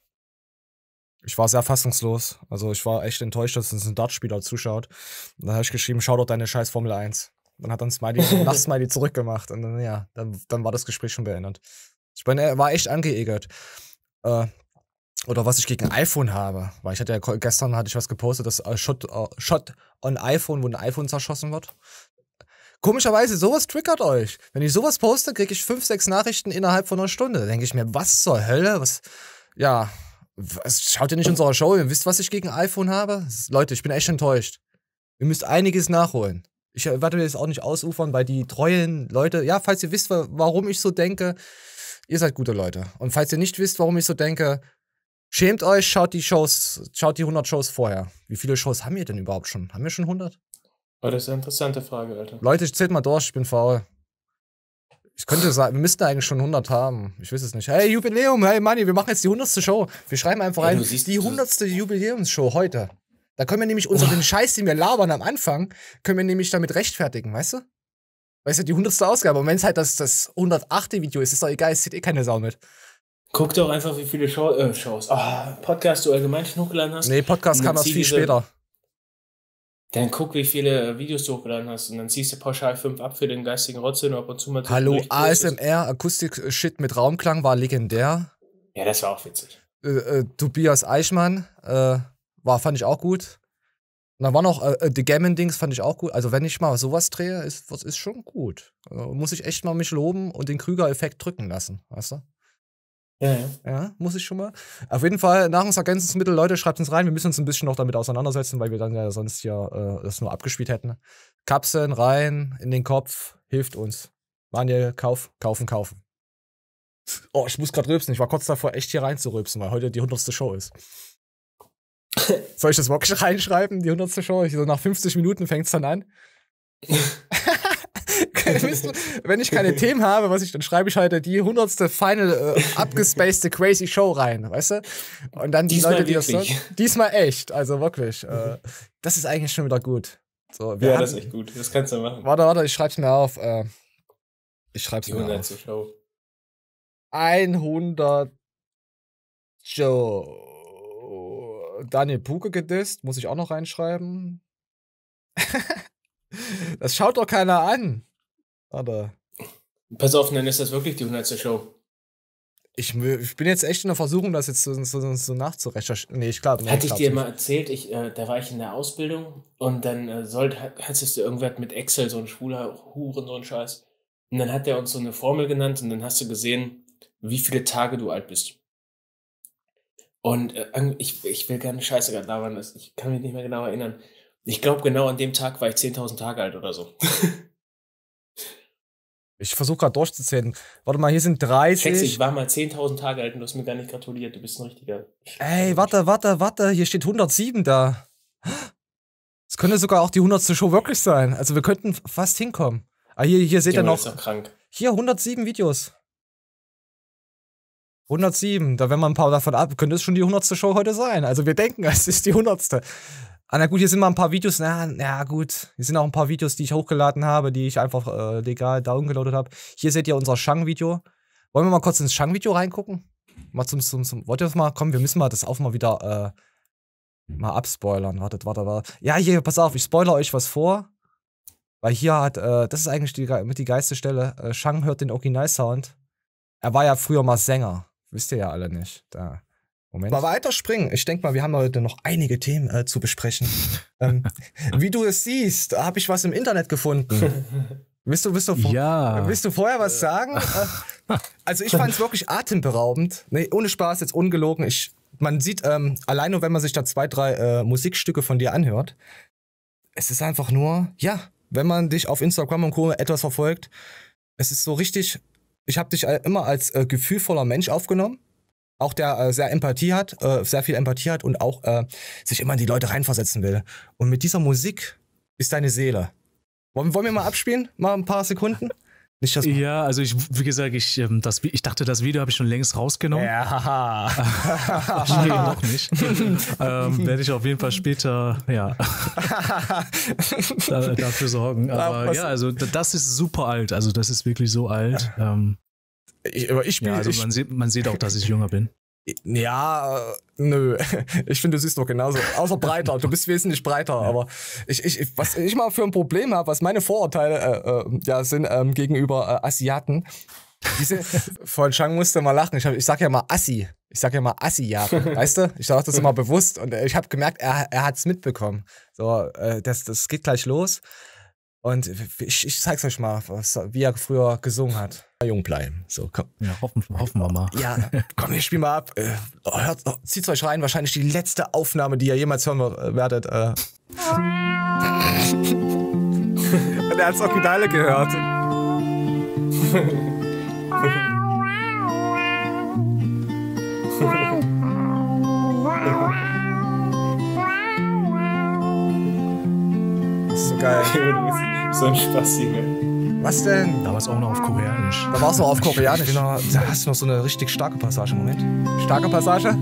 Ich war sehr fassungslos. Also ich war echt enttäuscht, dass uns ein Dartspieler zuschaut. Und dann habe ich geschrieben, schau doch deine scheiß Formel eins. Dann hat dann Smiley, Lach-Smiley zurückgemacht. Und dann, ja, dann, dann war das Gespräch schon beendet. Ich bin, er war echt angeekelt. Äh, oder was ich gegen iPhone habe. Weil ich hatte ja gestern hatte ich was gepostet, das äh, Shot, äh, Shot on iPhone, wo ein iPhone zerschossen wird. Komischerweise, sowas triggert euch. Wenn ich sowas poste, kriege ich fünf, sechs Nachrichten innerhalb von einer Stunde. Da denke ich mir, was zur Hölle? Was? Ja, was, schaut ihr nicht unsere Show? Ihr wisst, was ich gegen iPhone habe? Leute, ich bin echt enttäuscht. Ihr müsst einiges nachholen. Ich werde jetzt auch nicht ausufern, weil die treuen Leute, ja, falls ihr wisst, warum ich so denke, ihr seid gute Leute. Und falls ihr nicht wisst, warum ich so denke, schämt euch, schaut die Shows, schaut die hundert Shows vorher. Wie viele Shows haben wir denn überhaupt schon? Haben wir schon hundert? Oh, das ist eine interessante Frage, Alter. Leute, ich zählt mal durch, ich bin faul. Ich könnte sagen, wir müssten eigentlich schon hundert haben. Ich weiß es nicht. Hey, Jubiläum, hey Manni, wir machen jetzt die hundertste Show. Wir schreiben einfach Ja, rein, du siehst- die hundertste Jubiläumsshow heute. Da können wir nämlich unseren Scheiß, den wir labern am Anfang, können wir nämlich damit rechtfertigen, weißt du? Weißt du, die hundertste Ausgabe. Und wenn es halt das, das hundertachte Video ist, ist doch egal, es sieht eh keine Sau mit. Guck doch einfach, wie viele Show, äh, Shows, ah, Podcasts du allgemein schon hochgeladen hast. Nee, Podcast Und kam dann erst zieh viel diese- später. Dann guck, wie viele Videos du hochgeladen hast und dann ziehst du pauschal fünf ab für den geistigen Rotz, den du ab und zu mal Hallo, zwischendurch A S postest. M R, Akustik-Shit mit Raumklang war legendär. Ja, das war auch witzig. Äh, äh, Tobias Eichmann, äh, war, fand ich auch gut. Und dann war noch äh, The Gammon-Dings, fand ich auch gut. Also wenn ich mal sowas drehe, ist, was ist schon gut. Also muss ich echt mal mich loben und den Krüger-Effekt drücken lassen, weißt du? Ja, ja. Ja, muss ich schon mal. Auf jeden Fall, Nahrungsergänzungsmittel, Leute, schreibt uns rein. Wir müssen uns ein bisschen noch damit auseinandersetzen, weil wir dann ja sonst hier äh, das nur abgespielt hätten. Kapseln rein in den Kopf, hilft uns. Manuel, kauf, kaufen, kaufen. Oh, ich muss gerade rülpsen. Ich war kurz davor, echt hier reinzurülpsen, weil heute die hundertste Show ist. Soll ich das wirklich reinschreiben, die hundertste Show? Ich, so nach fünfzig Minuten fängt es dann an. Wenn ich keine Themen habe, was ich, dann schreibe ich halt die hundertste Final äh, abgespacede Crazy Show rein, weißt du? Und dann die diesmal Leute, die das wirklich. so, diesmal echt, also wirklich. Äh, das ist eigentlich schon wieder gut. So, wir Ja, hatten, das ist echt gut. Das kannst du machen. Warte, warte, ich schreib's mir auf. Äh, ich schreib's Die mir auf. hundertste Show. hundert Show. Daniel Puke gedisst, muss ich auch noch reinschreiben. Das schaut doch keiner an. Warte. Pass auf, dann ist das wirklich die hundertste Show. Ich, ich bin jetzt echt in der Versuchung, das jetzt so, so, so nachzurecherchieren. Nee, ich glaube nicht. Hatte ich dir mal erzählt, ich, äh, da war ich in der Ausbildung und dann äh, sollte, hattest du irgendwas mit Excel, so ein schwuler Huren, so ein Scheiß. Und dann hat der uns so eine Formel genannt und dann hast du gesehen, wie viele Tage du alt bist. Und äh, ich, ich will keine Scheiße gerade labern, ich kann mich nicht mehr genau erinnern. Ich glaube, genau an dem Tag war ich zehntausend Tage alt oder so. Ich versuche gerade durchzuzählen. Warte mal, hier sind dreißig. Check's, ich war mal zehntausend Tage alt und du hast mir gar nicht gratuliert. Du bist ein richtiger... Ey, warte, warte, warte. Hier steht hundertsieben da. Es könnte sogar auch die hundertste Show wirklich sein. Also wir könnten fast hinkommen. Ah, hier, hier seht ihr noch... Ist doch krank. Hier, hundertsieben Videos. hundertsieben. Da, wenn man ein paar davon ab, könnte es schon die hundertste Show heute sein. Also wir denken, es ist die hundertste. Ah, na gut, hier sind mal ein paar Videos, na, na gut, hier sind auch ein paar Videos, die ich hochgeladen habe, die ich einfach äh, legal downgeloadet habe. Hier seht ihr unser Shang-Video. Wollen wir mal kurz ins Shang-Video reingucken? Mal zum, zum, zum, wollt ihr das mal, komm, wir müssen mal das auch mal wieder, äh, mal abspoilern. Wartet, wartet, wartet. Ja, hier, pass auf, ich spoilere euch was vor. Weil hier hat, äh, das ist eigentlich die, mit die geilste Stelle, äh, Shang hört den Original-Sound. Er war ja früher mal Sänger. Wisst ihr ja alle nicht. Da. Moment. Mal weiter springen. Ich denke mal, wir haben heute noch einige Themen äh, zu besprechen. ähm, wie du es siehst, habe ich was im Internet gefunden. Willst du, willst du, ja. willst du vorher was sagen? Also ich fand es wirklich atemberaubend. Nee, ohne Spaß, jetzt ungelogen. Ich, man sieht, ähm, allein nur wenn man sich da zwei, drei äh, Musikstücke von dir anhört, es ist einfach nur, ja, wenn man dich auf Instagram und Co. etwas verfolgt, es ist so richtig, ich habe dich immer als äh, gefühlvoller Mensch aufgenommen. Auch der äh, sehr Empathie hat, äh, sehr viel Empathie hat und auch äh, sich immer in die Leute reinversetzen will. Und mit dieser Musik ist deine Seele. Wollen, wollen wir mal abspielen? Mal ein paar Sekunden? Nicht das ja, also ich, wie gesagt, ich, ähm, das, ich dachte, das Video habe ich schon längst rausgenommen. Ja. Nee, noch nicht. ähm, werde ich auf jeden Fall später, ja, da, dafür sorgen. Aber ja, also das ist super alt. Also das ist wirklich so alt. Ähm, Ich, aber ich spiele. Ja, also man, sieht, man sieht auch, dass ich jünger bin. Ja, äh, nö. Ich finde, du siehst doch genauso. Außer breiter. Du bist wesentlich breiter. Ja. Aber ich, ich, was ich mal für ein Problem habe, was meine Vorurteile äh, äh, ja, sind ähm, gegenüber äh, Asiaten. Diese, von Shang musste mal lachen. Ich, hab, ich sag ja mal Assi. Ich sag ja mal Asiaten. Weißt du? Ich sag das immer bewusst. Und äh, ich habe gemerkt, er, er hat's mitbekommen. So, äh, das, das geht gleich los. Und ich, ich zeig's euch mal, was, wie er früher gesungen hat. Jung bleiben. So, komm. Ja, hoffen, hoffen wir mal. Ja, komm, wir spielen mal ab. Äh, hört, zieht's euch rein, wahrscheinlich die letzte Aufnahme, die ihr jemals hören werdet. Äh. Und er hat's Originale gehört. Das ist so geil. So ein Spasti, ne? Was denn? Da war es auch noch auf Koreanisch. Da war es noch auf Koreanisch. Genau. Da hast du noch so eine richtig starke Passage. Moment. Starke Passage?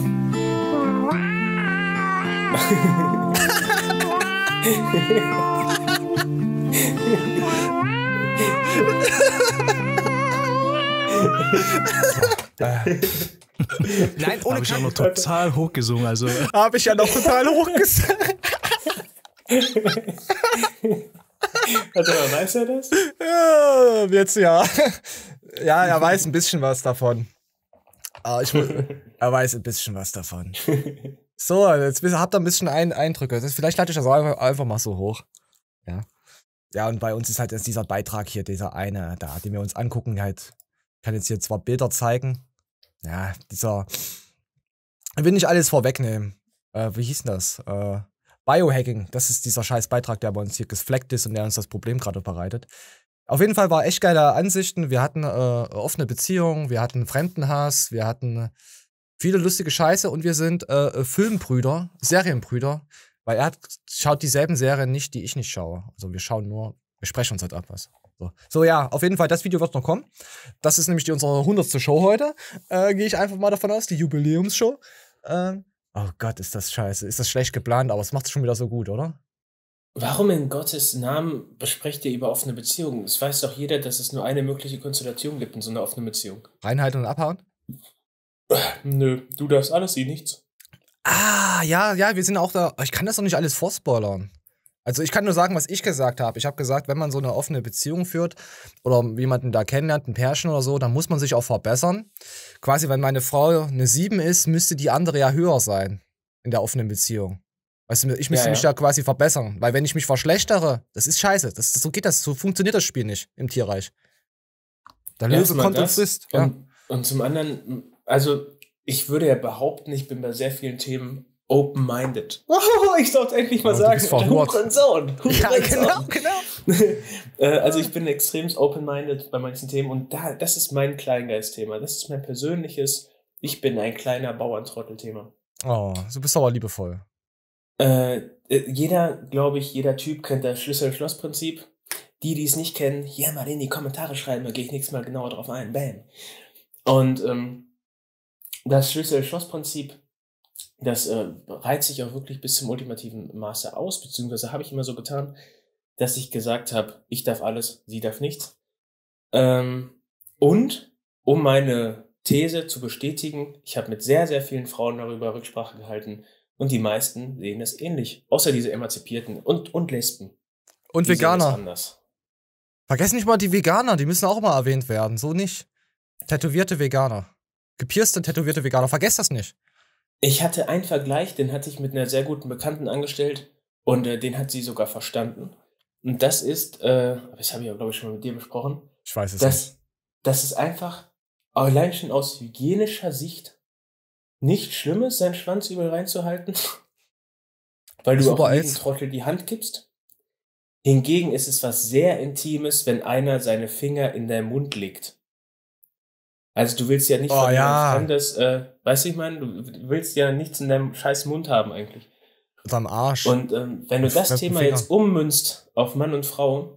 Nein, ohne Habe ich auch noch total hochgesungen. Also. Habe ich ja noch total hochgesungen. Warte mal, weiß er das? Ja, jetzt ja. Ja, er weiß ein bisschen was davon. Aber ich, er weiß ein bisschen was davon. So, jetzt habt ihr ein bisschen ein Eindrücke. Das, vielleicht lade ich das einfach, einfach mal so hoch. Ja. Ja, und bei uns ist halt jetzt dieser Beitrag hier, dieser eine da, den wir uns angucken, halt. Ich kann jetzt hier zwar Bilder zeigen. ja, dieser, ich will nicht alles vorwegnehmen. Äh, wie hieß denn das? Äh, Biohacking, das ist dieser scheiß Beitrag, der bei uns hier gefleckt ist und der uns das Problem gerade bereitet. Auf jeden Fall war echt geile Ansichten. Wir hatten äh, offene Beziehungen, wir hatten Fremdenhass, wir hatten viele lustige Scheiße und wir sind äh, Filmbrüder, Serienbrüder, weil er hat, schaut dieselben Serien nicht, die ich nicht schaue. Also wir schauen nur, wir sprechen uns halt ab was. So. so, ja, auf jeden Fall, das Video wird noch kommen. Das ist nämlich die, unsere hundertste Show heute. Äh, Gehe ich einfach mal davon aus, die Jubiläumsshow. Ähm, oh Gott, ist das scheiße. Ist das schlecht geplant, aber es macht es schon wieder so gut, oder? Warum in Gottes Namen besprecht ihr über offene Beziehungen? Es weiß doch jeder, dass es nur eine mögliche Konstellation gibt in so einer offenen Beziehung. Reinhalten und abhauen? Nö, du darfst alles, sie nichts. Ah, ja, ja, wir sind auch da. Ich kann das doch nicht alles vorspoilern. Also ich kann nur sagen, was ich gesagt habe. Ich habe gesagt, wenn man so eine offene Beziehung führt oder jemanden da kennenlernt, ein Pärchen oder so, dann muss man sich auch verbessern. Quasi, wenn meine Frau eine sieben ist, müsste die andere ja höher sein in der offenen Beziehung. Weißt du, ich müsste Ja, mich ja. da quasi verbessern. Weil wenn ich mich verschlechtere, das ist scheiße. Das, so geht das, so funktioniert das Spiel nicht im Tierreich. Der Löwe Erstmal kommt und das frisst. Ja. Und, und zum anderen, also ich würde ja behaupten, ich bin bei sehr vielen Themen open-minded. Oh, ich sollte endlich mal Oh, du sagen, bist verhurt. Hurensohn. Ja, genau, genau. äh, also ich bin extrem open-minded bei manchen Themen und da, das ist mein Kleingeist-Thema. Das ist mein persönliches, ich bin ein kleiner Bauerntrottel-Thema. Oh, du bist aber liebevoll. Äh, äh, jeder, glaube ich, jeder Typ kennt das Schlüssel-Schloss-Prinzip. Die, die es nicht kennen, hier mal in die Kommentare schreiben, da gehe ich nächstes Mal genauer drauf ein. Bam. Und ähm, das Schlüssel-Schloss-Prinzip, das äh, reizt sich auch wirklich bis zum ultimativen Maße aus, beziehungsweise habe ich immer so getan, dass ich gesagt habe, ich darf alles, sie darf nichts. Ähm, und um meine These zu bestätigen, ich habe mit sehr, sehr vielen Frauen darüber Rücksprache gehalten und die meisten sehen es ähnlich, außer diese Emanzipierten und, und Lesben. Und Die sehen es Veganer. anders. Vergess nicht mal die Veganer, die müssen auch mal erwähnt werden. So nicht. Tätowierte Veganer. Gepierste, tätowierte Veganer. Vergesst das nicht. Ich hatte einen Vergleich, den hatte ich mit einer sehr guten Bekannten angestellt und äh, den hat sie sogar verstanden. Und das ist, äh, das habe ich ja, glaube ich, schon mal mit dir besprochen, Ich weiß es dass, nicht. dass es einfach allein schon aus hygienischer Sicht nicht schlimm ist, seinen Schwanz überall reinzuhalten, weil du Super auch jedem Eis. Trottel die Hand gibst. Hingegen ist es was sehr Intimes, wenn einer seine Finger in deinen Mund legt. Also du willst ja nicht Oh, von ja. jemandem Fremdes, äh, weißt du, ich meine, du willst ja nichts in deinem scheiß Mund haben eigentlich. Mit am Arsch. Und ähm, wenn du Mit das fremden Thema Fingern. jetzt ummünzt auf Mann und Frau,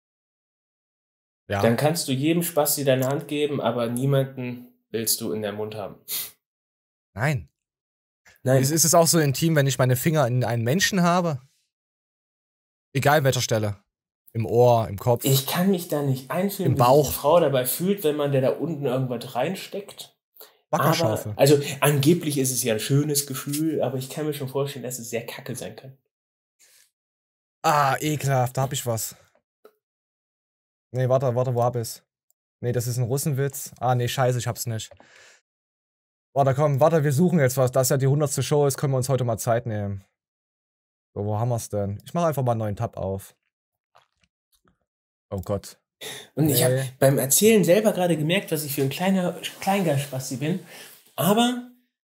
Ja. dann kannst du jedem Spasti deine Hand geben, aber niemanden willst du in deinem Mund haben. Nein. Nein. Ist, ist es auch so intim, wenn ich meine Finger in einen Menschen habe? Egal in welcher Stelle. Im Ohr, im Kopf. Ich kann mich da nicht einfühlen, Im wie sich Bauch. eine Frau dabei fühlt, wenn man der da unten irgendwas reinsteckt. Wackerschaufel. Aber, also angeblich ist es ja ein schönes Gefühl, aber ich kann mir schon vorstellen, dass es sehr kacke sein kann. Ah, ekelhaft, da hab ich was. Nee, warte, warte, wo hab ich's? Nee, das ist ein Russenwitz. Ah, nee, scheiße, ich hab's nicht. Warte, komm, warte, wir suchen jetzt was. Da es ja die hundertste Show ist, können wir uns heute mal Zeit nehmen. So, wo haben wir's denn? Ich mache einfach mal einen neuen Tab auf. Oh Gott. Und ich habe Nee. beim Erzählen selber gerade gemerkt, was ich für ein kleiner Kleingeist-Spasti bin. Aber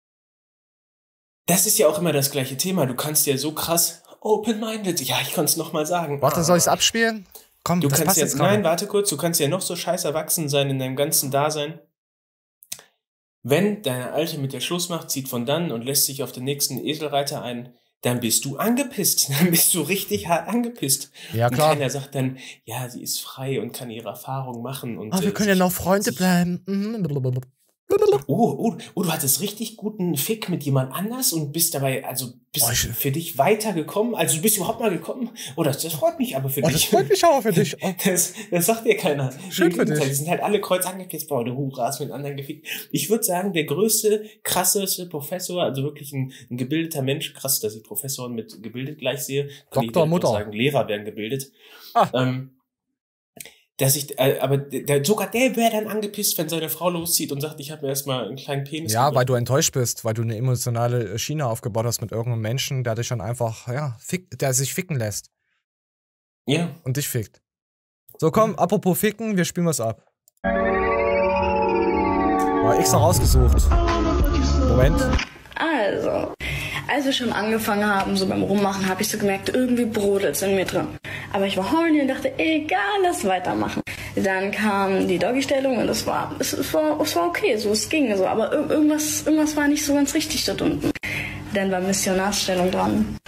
das ist ja auch immer das gleiche Thema. Du kannst ja so krass open-minded. Ja, ich kann es nochmal sagen. Warte, soll ich's abspielen? Komm, Du das kannst passt ja, jetzt gerade. nein, warte kurz, du kannst ja noch so scheiß erwachsen sein in deinem ganzen Dasein. Wenn deine Alte mit dir Schluss macht, zieht von dann und lässt sich auf den nächsten Eselreiter ein, dann bist du angepisst. Dann bist du richtig hart angepisst. Ja, klar. Und keiner sagt dann, ja, sie ist frei und kann ihre Erfahrung machen. Und, Ah, wir äh, können ja sich- noch Freunde sich- bleiben. Mhm. Oh, oh, oh, du hattest richtig guten Fick mit jemand anders und bist dabei, also bist Oh, ich- für dich weitergekommen. Also du bist überhaupt mal gekommen. Oh, das, das freut mich aber für Oh, dich. das freut mich aber für dich. Oh. Das, das sagt dir keiner. Schön Im für Gegenteil, dich. Die sind halt alle kreuz angepisst. Boah, du Hure hast mit anderen gefickt. Ich würde sagen, der größte, krasseste Professor, also wirklich ein, ein gebildeter Mensch, krass, dass ich Professoren mit gebildet gleich sehe. Kann ich Doktor direkt auch Mutter. sagen, Lehrer werden gebildet. Ah. Ähm, dass ich, äh, aber der, sogar der wäre dann angepisst, wenn seine Frau loszieht und sagt, ich habe mir erstmal einen kleinen Penis Ja, weil gebracht. du enttäuscht bist, weil du eine emotionale Schiene aufgebaut hast mit irgendeinem Menschen, der dich dann einfach, ja, fick, der sich ficken lässt. Ja. Und dich fickt. So, komm, apropos ficken, wir spielen was ab. War extra rausgesucht. Moment. Also, als wir schon angefangen haben, so beim Rummachen, habe ich so gemerkt, irgendwie brodelt es in mir drin. Aber ich war horny und dachte, egal, lass weitermachen. Dann kam die Doggy-Stellung und es war, es, es, war, es war okay, so, es ging so. Aber ir irgendwas, irgendwas war nicht so ganz richtig dort unten. Dann war Missionarsstellung dran.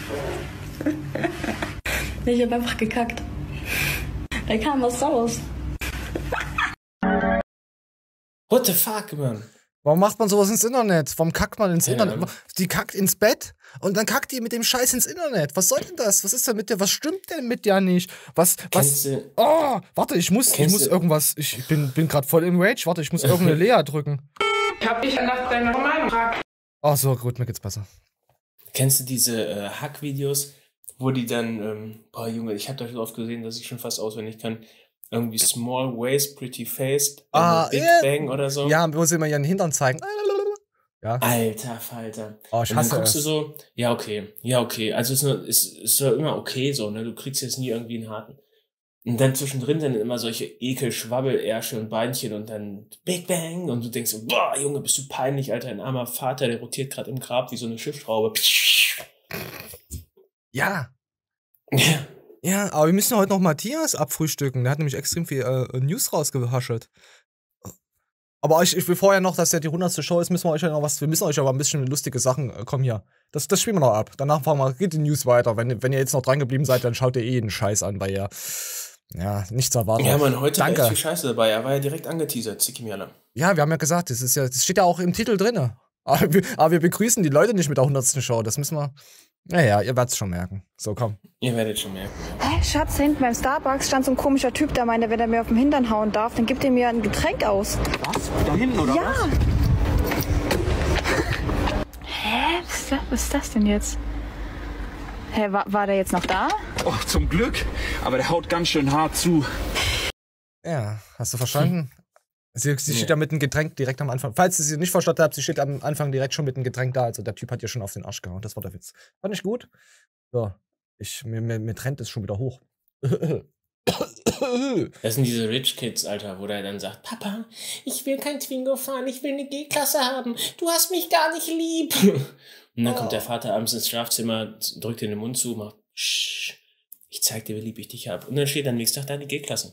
Ich habe einfach gekackt. Da kam was raus. What the fuck, man? Warum macht man sowas ins Internet? Warum kackt man ins Ja. Internet? Die kackt ins Bett und dann kackt die mit dem Scheiß ins Internet. Was soll denn das? Was ist denn mit dir? Was stimmt denn mit dir nicht? Was, was? Kennst du- Oh, warte, ich muss, ich Kennst muss du- irgendwas. Ich bin, bin gerade voll im Rage. Warte, ich muss irgendeine Lea drücken. Ich hab dich nach deiner Meinung gefragt. Ach so, gut, mir geht's besser. Kennst du diese äh, Hack-Videos, wo die dann, ähm, boah Junge, ich hab da so oft gesehen, dass ich schon fast auswendig kann, irgendwie Small Waist, Pretty Faced, Ah, Big ja. Bang oder so. Ja, wo sie immer ihren Hintern zeigen. Ja. Alter Falter. Oh, ich Und hasse dann guckst es. du so, ja, okay, ja, okay. Also es ist, nur, es ist ja immer okay so, ne? Du kriegst jetzt nie irgendwie einen harten. Und dann zwischendrin sind immer solche Ekel-Schwabbel-Ärsche und Beinchen und dann Big Bang und du denkst so, boah, Junge, bist du peinlich, Alter, ein armer Vater, der rotiert gerade im Grab wie so eine Schiffsschraube. Ja. Ja, aber wir müssen heute noch Matthias abfrühstücken. Der hat nämlich extrem viel äh, News rausgehaschelt. Aber ich, ich will vorher noch, dass ja die hundertste Show ist, müssen wir euch ja noch was, wir müssen euch aber ein bisschen lustige Sachen, äh, komm hier. Das, das spielen wir noch ab. Danach fahren wir, geht die News weiter. Wenn, wenn ihr jetzt noch dran geblieben seid, dann schaut ihr eh jeden Scheiß an, weil ihr, ja, nichts erwartet. Ja, Mann, heute Danke. war echt viel Scheiße dabei. Er war ja direkt angeteasert, Ziki Miala. Ja, wir haben ja gesagt, das ist ja, das steht ja auch im Titel drin. Aber wir, aber wir begrüßen die Leute nicht mit der hundertsten Show. Das müssen wir. Naja, ihr werdet es schon merken. So, komm. Ihr werdet schon merken. Hä, Schatz, hinten beim Starbucks stand so ein komischer Typ, der meinte, wenn er mir auf den Hintern hauen darf, dann gibt er mir ein Getränk aus. Was? Da hinten, oder ja. was? Hä? Was ist, das, was ist das denn jetzt? Hä, war, war der jetzt noch da? Oh, zum Glück. Aber der haut ganz schön hart zu. Ja, hast du verstanden? Sie, sie steht ja mit einem Getränk direkt am Anfang. Falls ihr sie nicht verstanden habt, sie steht am Anfang direkt schon mit einem Getränk da. Also der Typ hat ihr schon auf den Arsch gehauen. Das war der Witz. Fand ich gut. So. Ich, mir, mir, mir trennt es schon wieder hoch. Das sind diese Rich Kids, Alter, wo der dann sagt, Papa, ich will kein Twingo fahren, ich will eine G-Klasse haben. Du hast mich gar nicht lieb. Und dann kommt der Vater abends ins Schlafzimmer, drückt dir den Mund zu, macht, Shh, ich zeig dir, wie lieb ich dich hab. Und dann steht am nächsten Tag da die G-Klasse.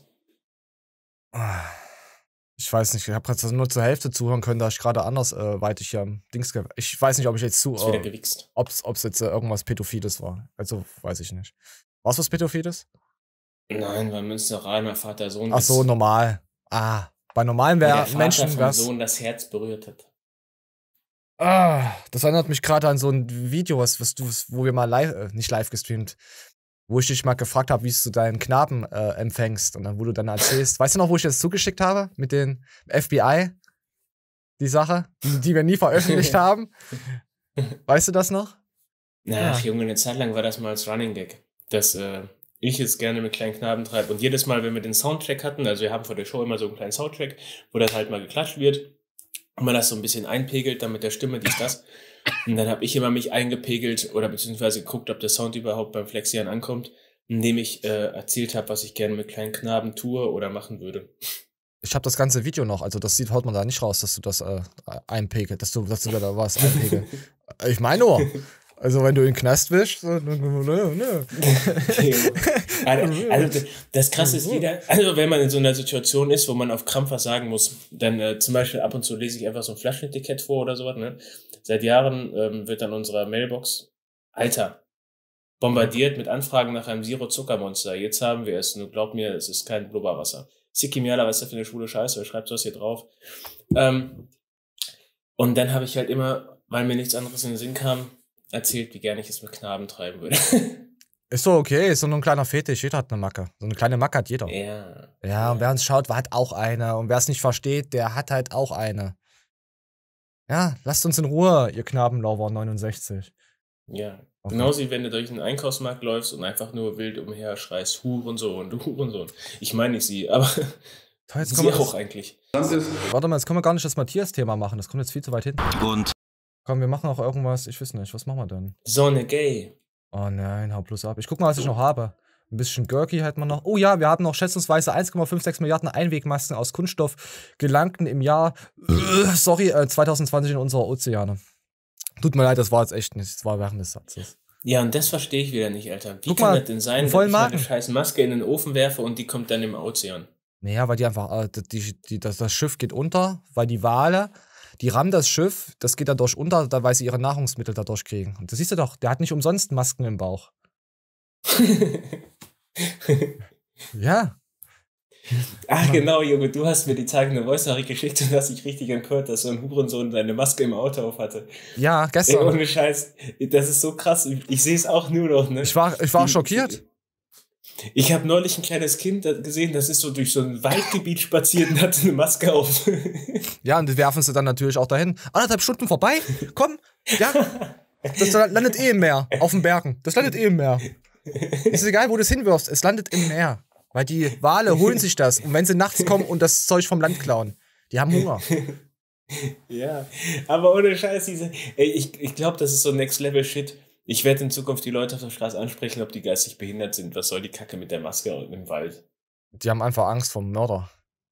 Ich weiß nicht, ich habe gerade nur zur Hälfte zuhören können, da ich gerade anders äh, weit ich ja am Dings ge Ich weiß nicht, ob ich jetzt zu. Ist wieder Äh, gewichst. ob's, ob's jetzt äh, irgendwas Pädophiles war. Also weiß ich nicht. Was was Pädophiles? Nein, weil Münsteraner Vater Sohn. Ach so, normal. Ah, bei normalen Wo der wär, Vater Menschen vom wär's. Sohn das Herz berührt hat. Ah, das erinnert mich gerade an so ein Video, was, was du, wo wir mal live, äh, nicht live gestreamt, wo ich dich mal gefragt habe, wie du deinen Knaben äh, empfängst und dann, wo du dann erzählst. Weißt du noch, wo ich das zugeschickt habe mit den F B I? Die Sache, die, die wir nie veröffentlicht haben. Weißt du das noch? Na, ach, Junge, eine Zeit lang war das mal als Running Gag, dass äh, ich es gerne mit kleinen Knaben treibe. Und jedes Mal, wenn wir den Soundtrack hatten, also wir haben vor der Show immer so einen kleinen Soundtrack, wo das halt mal geklatscht wird und man das so ein bisschen einpegelt, dann mit der Stimme, dies, das. Und dann habe ich immer mich eingepegelt oder beziehungsweise geguckt, ob der Sound überhaupt beim Flexian ankommt, indem ich äh, erzählt habe, was ich gerne mit kleinen Knaben tue oder machen würde. Ich habe das ganze Video noch, also das sieht, haut man da nicht raus, dass du das äh, einpegelst, dass du, dass du da was einpegelst. Ich meine nur, also wenn du in den Knast wischst, so, nö, nö. also, also das Krasse ist wieder, also wenn man in so einer Situation ist, wo man auf Krampf was sagen muss, dann äh, zum Beispiel ab und zu lese ich einfach so ein Flaschenetikett vor oder sowas, ne? Seit Jahren ähm, wird dann unserer Mailbox, Alter, bombardiert mit Anfragen nach einem Zero-Zuckermonster. Jetzt haben wir es, nur glaub mir, es ist kein Blubberwasser. Siki Miala, was ist das für eine schwule Scheiße? Wer schreibt sowas hier drauf? Ähm, und dann habe ich halt immer, weil mir nichts anderes in den Sinn kam, erzählt, wie gerne ich es mit Knaben treiben würde. Ist so okay, ist so nur ein kleiner Fetisch, jeder hat eine Macke. So eine kleine Macke hat jeder. Ja. Ja, und wer uns schaut, hat auch eine. Und wer es nicht versteht, der hat halt auch eine. Ja, lasst uns in Ruhe, ihr Knabenlauber neunundsechzig. Ja, Okay. genauso wie wenn du durch einen Einkaufsmarkt läufst und einfach nur wild umher schreist, Hurensohn, du Hurensohn. Ich meine nicht sie, aber Toll, jetzt sie kommen wir auch das- eigentlich. Warte mal, jetzt können wir gar nicht das Matthias-Thema machen. Das kommt jetzt viel zu weit hin. Und? Komm, wir machen auch irgendwas, ich weiß nicht, was machen wir denn? Sonne gay. Oh nein, hau bloß ab. Ich guck mal, was ich noch habe. Ein bisschen Gurky hätten wir noch. Oh ja, wir haben noch schätzungsweise eins Komma fünfundsechzig Milliarden Einwegmasken aus Kunststoff gelangten im Jahr, äh, sorry, äh, zwanzig zwanzig in unsere Ozeane. Tut mir leid, das war jetzt echt nicht, das war während des Satzes. Ja, und das verstehe ich wieder nicht, Alter. Wie Guck kann mal, das denn sein, dass voll ich meine Magen. scheiß Maske in den Ofen werfe und die kommt dann im Ozean? Naja, weil die einfach, äh, die, die, das, das Schiff geht unter, weil die Wale, die rammen das Schiff, das geht dadurch unter, da, weil sie ihre Nahrungsmittel dadurch kriegen. Und das siehst du doch, der hat nicht umsonst Masken im Bauch. Ja. Ach genau, Junge, du hast mir die Tage eine Voice-Nachricht geschickt und hast dich richtig empört, dass so ein Hurensohn seine Maske im Auto auf hatte. Ja, gestern. Ey, ohne Scheiß, das ist so krass, ich, ich sehe es auch nur noch, ne? Ich war, ich war Die- schockiert. Ich habe neulich ein kleines Kind gesehen, das ist so durch so ein Waldgebiet spaziert und hatte eine Maske auf. Ja, und die werfen sie dann natürlich auch dahin. Anderthalb Stunden vorbei? Komm, ja. Das landet eh im Meer, auf den Bergen. Das landet eh im Meer. Ist egal, wo du es hinwirfst, es landet im Meer. Weil die Wale holen sich das. Und wenn sie nachts kommen und das Zeug vom Land klauen, die haben Hunger. Ja, aber ohne Scheiß, diese, ey, ich, ich glaube, das ist so Next-Level-Shit. Ich werde in Zukunft die Leute auf der Straße ansprechen, ob die geistig behindert sind. Was soll die Kacke mit der Maske im Wald? Die haben einfach Angst vor dem Mörder.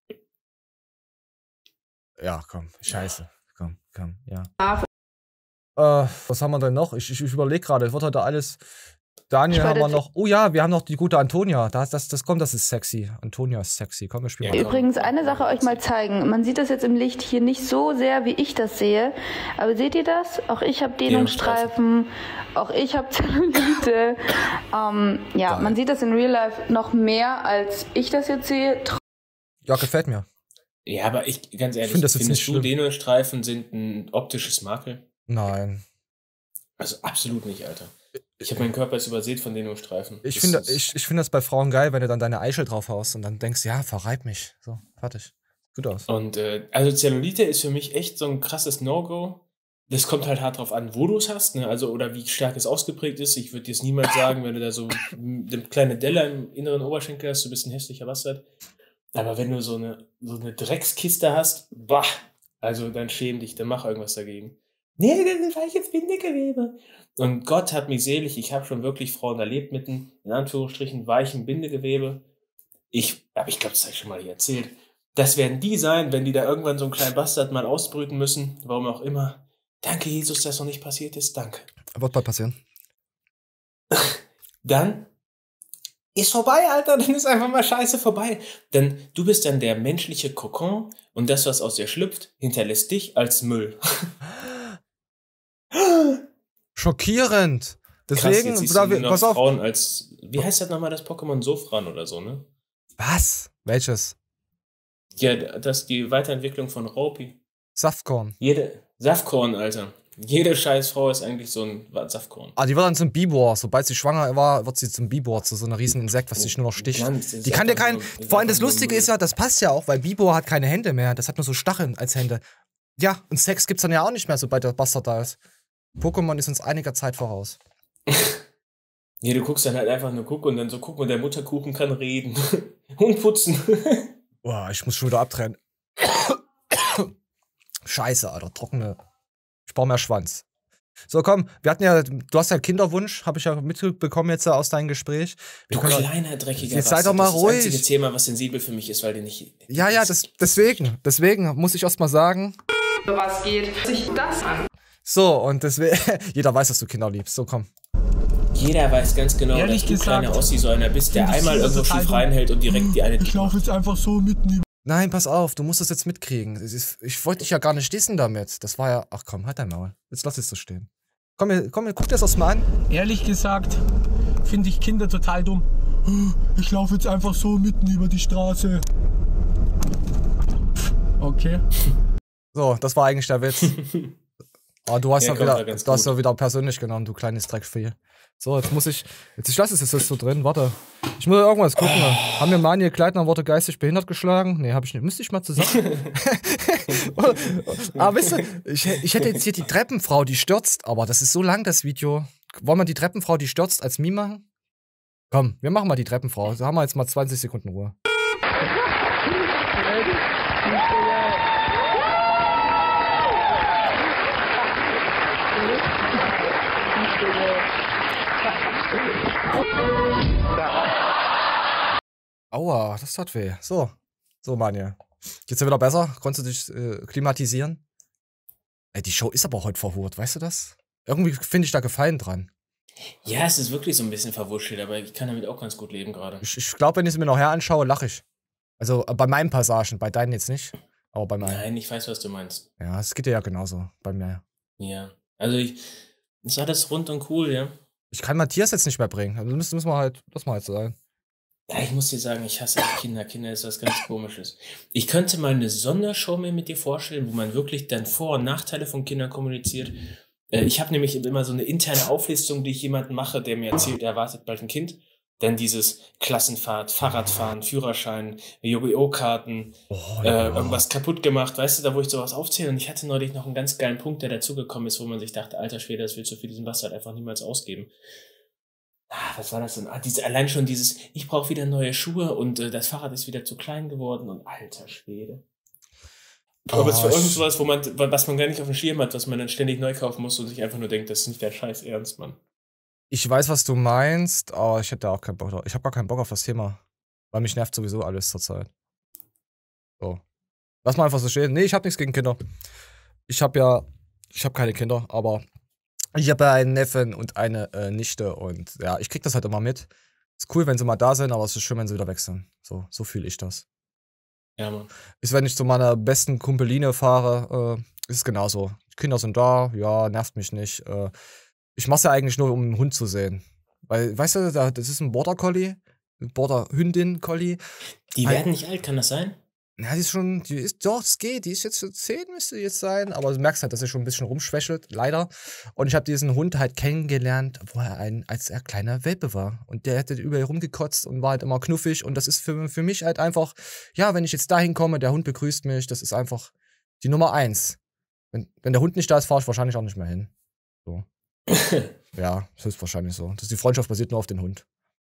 Ja, komm, scheiße. Komm, komm, ja. Äh, was haben wir denn noch? Ich, ich, ich überlege gerade, es wird heute alles. Daniel Ich haben wir wollte- noch. Oh ja, wir haben noch die gute Antonia. Das, das, das kommt, das ist sexy. Antonia ist sexy. Komm, wir spielen mal. Übrigens, eine Sache euch mal zeigen. Man sieht das jetzt im Licht hier nicht so sehr, wie ich das sehe. Aber seht ihr das? Auch ich habe Dehnungsstreifen. Auch ich habe Zellulite. ähm, ja, man sieht das in Real Life noch mehr, als ich das jetzt sehe. Ja, gefällt mir. Ja, aber ich, ganz ehrlich, Ich find das jetzt findest nicht du, schlimm. Dehnungsstreifen sind ein optisches Makel? Nein. Also absolut nicht, Alter. Ich habe meinen Körper jetzt übersät von Dehnungsstreifen. Ich Das finde ist- ich, ich find das bei Frauen geil, wenn du dann deine Eichel drauf haust und dann denkst, ja, verreib mich. So, fertig. Gut aus. Und äh, also Zellulite ist für mich echt so ein krasses No-Go. Das kommt halt hart drauf an, wo du es hast, ne? Also, oder wie stark es ausgeprägt ist. Ich würde dir es niemals sagen, wenn du da so eine kleine Delle im inneren Oberschenkel hast, du bist ein hässlicher Bastard. Aber wenn du so eine, so eine Dreckskiste hast, bah, also dann schäm dich, dann mach irgendwas dagegen. Nee, das ist weiches Bindegewebe. Und Gott hat mich selig, ich habe schon wirklich Frauen erlebt mit einem, in Anführungsstrichen, weichen Bindegewebe. Ich, aber ich glaube, das habe ich schon mal hier erzählt. Das werden die sein, wenn die da irgendwann so einen kleinen Bastard mal ausbrüten müssen, warum auch immer. Danke, Jesus, dass noch nicht passiert ist, danke. Wird bald passieren. Dann ist vorbei, Alter, dann ist einfach mal Scheiße vorbei. Denn du bist dann der menschliche Kokon und das, was aus dir schlüpft, hinterlässt dich als Müll. Schockierend. Krass, Deswegen, jetzt siehst da, du nur noch pass auf. Frauen als, wie heißt das nochmal, das Pokémon Sofran oder so, ne? Was? Welches? Ja, das ist die Weiterentwicklung von Raupi. Saftkorn. Jede, Saftkorn, Alter. Jede scheiß Frau ist eigentlich so ein Saftkorn. Ah, die wird dann zum Bibor. Sobald sie schwanger war, wird sie zum Bibor, zu so einer riesen Insekt, was dich nur noch sticht. Ganz, das Die ist kann dir einfach kein. nur- das ist Vor allem das einfach nur Lustige Müll. ist ja, das passt ja auch, weil Bibor hat keine Hände mehr. Das hat nur so Stacheln als Hände. Ja, und Sex gibt's dann ja auch nicht mehr, sobald der Bastard da ist. Pokémon ist uns einiger Zeit voraus. Ja, du guckst dann halt einfach nur gucken und dann so, guck mal, der Mutterkuchen kann reden. Und putzen. Boah, ich muss schon wieder abtrennen. Scheiße, Alter, trockene. Ich brauche mehr Schwanz. So, komm, wir hatten ja, du hast ja Kinderwunsch, habe ich ja mitbekommen jetzt aus deinem Gespräch. Wir Du können doch- kleiner, dreckiger Jetzt sei doch mal Das ist das einzige ruhig. Thema, was sensibel für mich ist, weil der nicht... Ja, ja, das, deswegen, deswegen muss ich erst mal sagen. Was geht sich das an? So, und deswegen, jeder weiß, dass du Kinder liebst. So, komm. Jeder weiß ganz genau, Ehrlich dass du gesagt, kleiner Ossi so einer bist, der finde ich einmal sie irgendwo total schief dumm. reinhält und direkt die eine... Ich laufe jetzt einfach so mitten über. Nein, pass auf, du musst das jetzt mitkriegen. Es ist, ich wollte dich ja gar nicht dissen damit. Das war ja, ach komm, halt dein Maul. Jetzt lass es so stehen. Komm, wir- komm, wir- guck dir das erst mal an. Ehrlich gesagt, finde ich Kinder total dumm. Ich laufe jetzt einfach so mitten über die Straße. Okay. So, das war eigentlich der Witz. Aber du hast Ja, ja, kommt ja wieder, ganz du hast gut. ja wieder persönlich genommen, du kleines Dreckvieh. So, jetzt muss ich, jetzt ich lasse es jetzt so drin, warte. Ich muss irgendwas gucken. Haben wir Manuel Kleitner Worte geistig behindert geschlagen? Nee, habe ich nicht. Müsste ich mal zusammen. Aber wisst ihr, ich, ich hätte jetzt hier die Treppenfrau, die stürzt, aber das ist so lang, das Video. Wollen wir die Treppenfrau, die stürzt, als Meme machen? Komm, wir machen mal die Treppenfrau. Da haben wir jetzt mal zwanzig Sekunden Ruhe. Ja. Aua, das tat weh. So, so, Manja. Geht's dir wieder besser? Konntest du dich äh, klimatisieren? Ey, die Show ist aber heute verhurt, weißt du das? Irgendwie finde ich da Gefallen dran. Ja, es ist wirklich so ein bisschen verwurschtelt, aber ich kann damit auch ganz gut leben gerade. Ich, ich glaube, wenn ich es mir nachher anschaue, lache ich. Also äh, bei meinen Passagen, bei deinen jetzt nicht. Aber bei meinen. Nein, ich weiß, was du meinst. Ja, es geht dir ja genauso bei mir. Ja, also ich, ist alles rund und cool, ja. Ich kann Matthias jetzt nicht mehr bringen. Also müssen wir halt, das mal halt sein. Ja, ich muss dir sagen, ich hasse Kinder. Kinder ist was ganz Komisches. Ich könnte mal eine Sondershow mir mit dir vorstellen, wo man wirklich dann Vor- und Nachteile von Kindern kommuniziert. Äh, ich habe nämlich immer so eine interne Auflistung, die ich jemandem mache, der mir erzählt, er erwartet bald ein Kind. Dann dieses Klassenfahrt, Fahrradfahren, Führerschein, Yu-Gi-Oh! Karten, oh, ja. äh, irgendwas kaputt gemacht, weißt du, da wo ich sowas aufzähle. Und ich hatte neulich noch einen ganz geilen Punkt, der dazugekommen ist, wo man sich dachte, alter Schwede, das willst du für diesen Bastard einfach niemals ausgeben. Ah, was war das denn? Ah, diese, allein schon dieses, ich brauche wieder neue Schuhe und äh, das Fahrrad ist wieder zu klein geworden und alter Schwede. Oh, aber es war irgend sowas, wo man, was man gar nicht auf dem Schirm hat, was man dann ständig neu kaufen muss und sich einfach nur denkt, das ist nicht der Scheiß Ernst, Mann. Ich weiß, was du meinst, aber ich hätte auch keinen Bock drauf. Ich habe gar keinen Bock auf das Thema. Weil mich nervt sowieso alles zurzeit. So. Lass mal einfach so stehen. Nee, ich habe nichts gegen Kinder. Ich habe ja, ich habe keine Kinder, aber ich habe ja einen Neffen und eine äh, Nichte und ja, ich krieg das halt immer mit. Ist cool, wenn sie mal da sind, aber es ist schön, wenn sie wieder weg sind. So, so fühle ich das. Ja, Mann. Ist, wenn ich zu meiner besten Kumpeline fahre, äh, ist es genauso. Die Kinder sind da, ja, nervt mich nicht. Äh, ich mach's ja eigentlich nur, um einen Hund zu sehen. Weil, weißt du, das ist ein Border Collie, Border Hündin Collie. Die werden nicht alt, kann das sein? Ja, die ist schon, die ist, doch, es geht, die ist jetzt so zehn, müsste die jetzt sein, aber du merkst halt, dass er schon ein bisschen rumschwächelt, leider. Und ich habe diesen Hund halt kennengelernt, wo er ein, als er kleiner Welpe war. Und der hätte überall rumgekotzt und war halt immer knuffig. Und das ist für, für mich halt einfach, ja, wenn ich jetzt dahin komme, der Hund begrüßt mich, das ist einfach die Nummer eins. Wenn, wenn der Hund nicht da ist, fahre ich wahrscheinlich auch nicht mehr hin. So. Ja, das ist wahrscheinlich so. Das ist die Freundschaft basiert nur auf den Hund.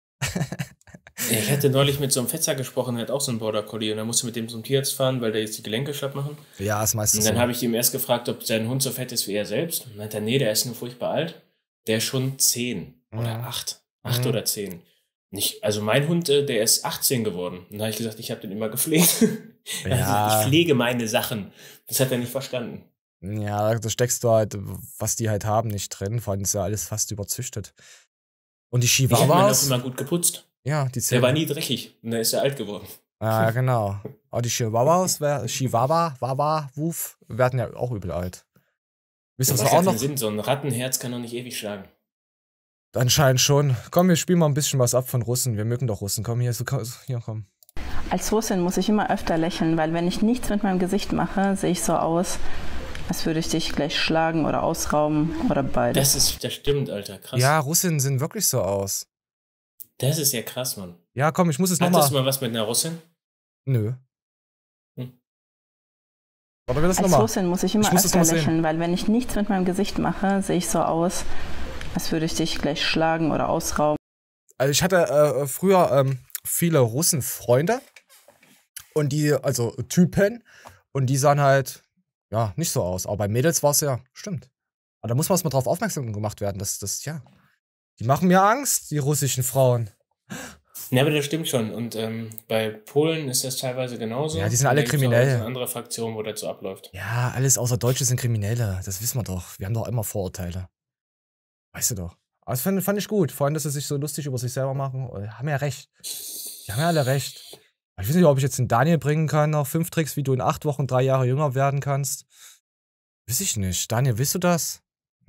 Ich hatte neulich mit so einem Fetzer gesprochen, der hat auch so einen Border Collie und er musste mit dem zum Tierarzt fahren, weil der jetzt die Gelenke schlapp machen. Ja, ist meistens Und dann so. habe ich ihm erst gefragt, ob sein Hund so fett ist wie er selbst. Und dann meinte er, nee, der ist nur furchtbar alt. Der ist schon zehn oder acht. acht Mhm. oder zehn. Nicht, also mein Hund, äh, der ist achtzehn geworden. Und dann habe ich gesagt, ich habe den immer gepflegt. Ja. Also ich pflege meine Sachen. Das hat er nicht verstanden. Ja, da steckst du halt, was die halt haben, nicht drin. Vor allem ist ja alles fast überzüchtet. Und die Ich habe meinen auch Chihuahuas. immer gut geputzt. Ja, die Der zählen. war nie dreckig. Und dann ist er alt geworden. Ja, genau. Aber die Chihuahuas, wär- Chihuahua, Wawa, Wuf, werden ja auch übel alt. Wisst ihr, Das was macht wir ja auch keinen noch? Sinn. So ein Rattenherz kann doch nicht ewig schlagen. Anscheinend schon. Komm, wir spielen mal ein bisschen was ab von Russen. Wir mögen doch Russen. Komm hier, so, hier, komm. Als Russin muss ich immer öfter lächeln, weil wenn ich nichts mit meinem Gesicht mache, sehe ich so aus, als würde ich dich gleich schlagen oder ausrauben oder beides. Das ist, das stimmt, Alter. Krass. Ja, Russinnen sehen wirklich so aus. Das ist ja krass, Mann. Ja, komm, ich muss es Hattest du nochmal. mal was mit einer Russin? Nö. Hm. Warte, wir das Als nochmal. Russin muss ich immer Ich muss das öfter noch mal sehen. lächeln, weil wenn ich nichts mit meinem Gesicht mache, sehe ich so aus, als würde ich dich gleich schlagen oder ausrauben. Also ich hatte äh, früher ähm, viele Russenfreunde und die, also Typen, und die sahen halt, ja, nicht so aus. Aber bei Mädels war es ja, stimmt. Aber da muss man erst mal drauf aufmerksam gemacht werden, dass das, ja, die machen mir Angst, die russischen Frauen. Ja, aber das stimmt schon. Und ähm, bei Polen ist das teilweise genauso. Ja, die sind alle Da gibt's auch kriminell. eine andere Fraktion, wo das so abläuft. Ja, alles außer Deutsche sind Kriminelle, das wissen wir doch. Wir haben doch immer Vorurteile. Weißt du doch. Aber das fand, fand ich gut. Vor allem, dass sie sich so lustig über sich selber machen. Die haben ja recht. Die haben ja alle recht. Ich weiß nicht, ob ich jetzt einen Daniel bringen kann, noch fünf Tricks, wie du in acht Wochen drei Jahre jünger werden kannst. Weiß ich nicht. Daniel, willst du das?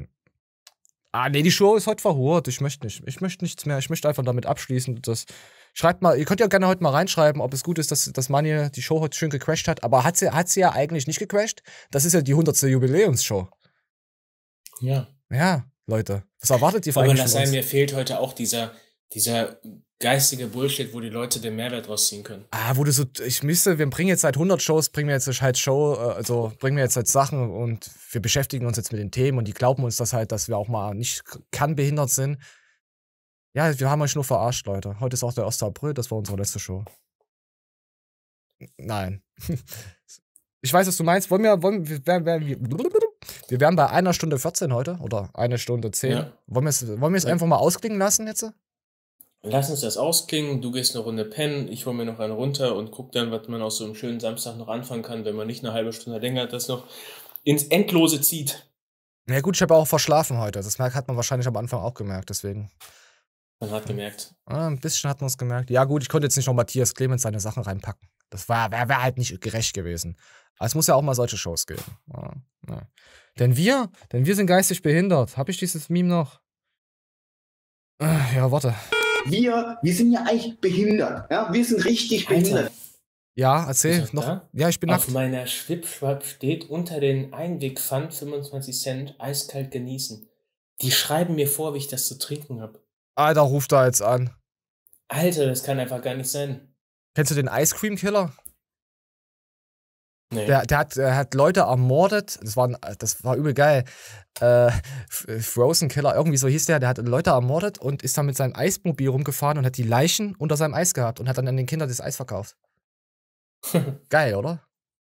Ah, nee, die Show ist heute verhurt. Ich möchte nicht. Ich möchte nichts mehr. Ich möchte einfach damit abschließen. Das schreibt mal, ihr könnt ja gerne heute mal reinschreiben, ob es gut ist, dass, dass Manje die Show heute schön gecrashed hat. Aber hat sie, hat sie ja eigentlich nicht gecrashed. Das ist ja die hundertste Jubiläumsshow. Ja. Ja, Leute. Was erwartet ihr Aber eigentlich das von sein, uns? mir fehlt heute auch dieser, dieser geistige Bullshit, wo die Leute den Mehrwert rausziehen können. Ah, wo du so, ich müsste, wir bringen jetzt seit hundert Shows, bringen wir jetzt halt Show, äh, also bringen wir jetzt halt Sachen und wir beschäftigen uns jetzt mit den Themen und die glauben uns das halt, dass wir auch mal nicht kannbehindert sind. Ja, wir haben euch nur verarscht, Leute. Heute ist auch der erste April, das war unsere letzte Show. Nein. Ich weiß, was du meinst. Wollen wir, wollen wir, wir, wir, wir wären bei einer Stunde vierzehn heute oder eine Stunde zehn. Ja. Wollen wir es wollen wir es Ja. einfach mal ausklingen lassen jetzt? Lass uns das ausklingen, du gehst eine Runde pennen, ich hole mir noch eine runter und guck dann, was man aus so einem schönen Samstag noch anfangen kann, wenn man nicht eine halbe Stunde länger das noch ins Endlose zieht. Ja gut, ich habe auch verschlafen heute. Das hat man wahrscheinlich am Anfang auch gemerkt, deswegen. Man hat gemerkt. Ah, ein bisschen hat man es gemerkt. Ja gut, ich konnte jetzt nicht noch Matthias Clemens seine Sachen reinpacken. Das wäre wär halt nicht gerecht gewesen. Aber es muss ja auch mal solche Shows geben. Ja, ja. Denn wir, denn wir sind geistig behindert. Habe ich dieses Meme noch? Äh, ja, warte. Wir, wir sind ja eigentlich behindert. Ja? Wir sind richtig behindert. Ja, erzähl noch. Da? Ja, ich bin Auf nackt. meiner Schwipschwapp steht unter den Einwegpfand fünfundzwanzig Cent, eiskalt genießen. Die schreiben mir vor, wie ich das zu trinken habe. Alter, ruf da jetzt an. Alter, das kann einfach gar nicht sein. Kennst du den Ice Cream Killer? Nee. Der, der, hat, der hat Leute ermordet. Das war, das war übel geil. Äh, Frozen Killer, irgendwie so hieß der. Der hat Leute ermordet und ist dann mit seinem Eismobil rumgefahren und hat die Leichen unter seinem Eis gehabt und hat dann an den Kindern das Eis verkauft. Geil, oder?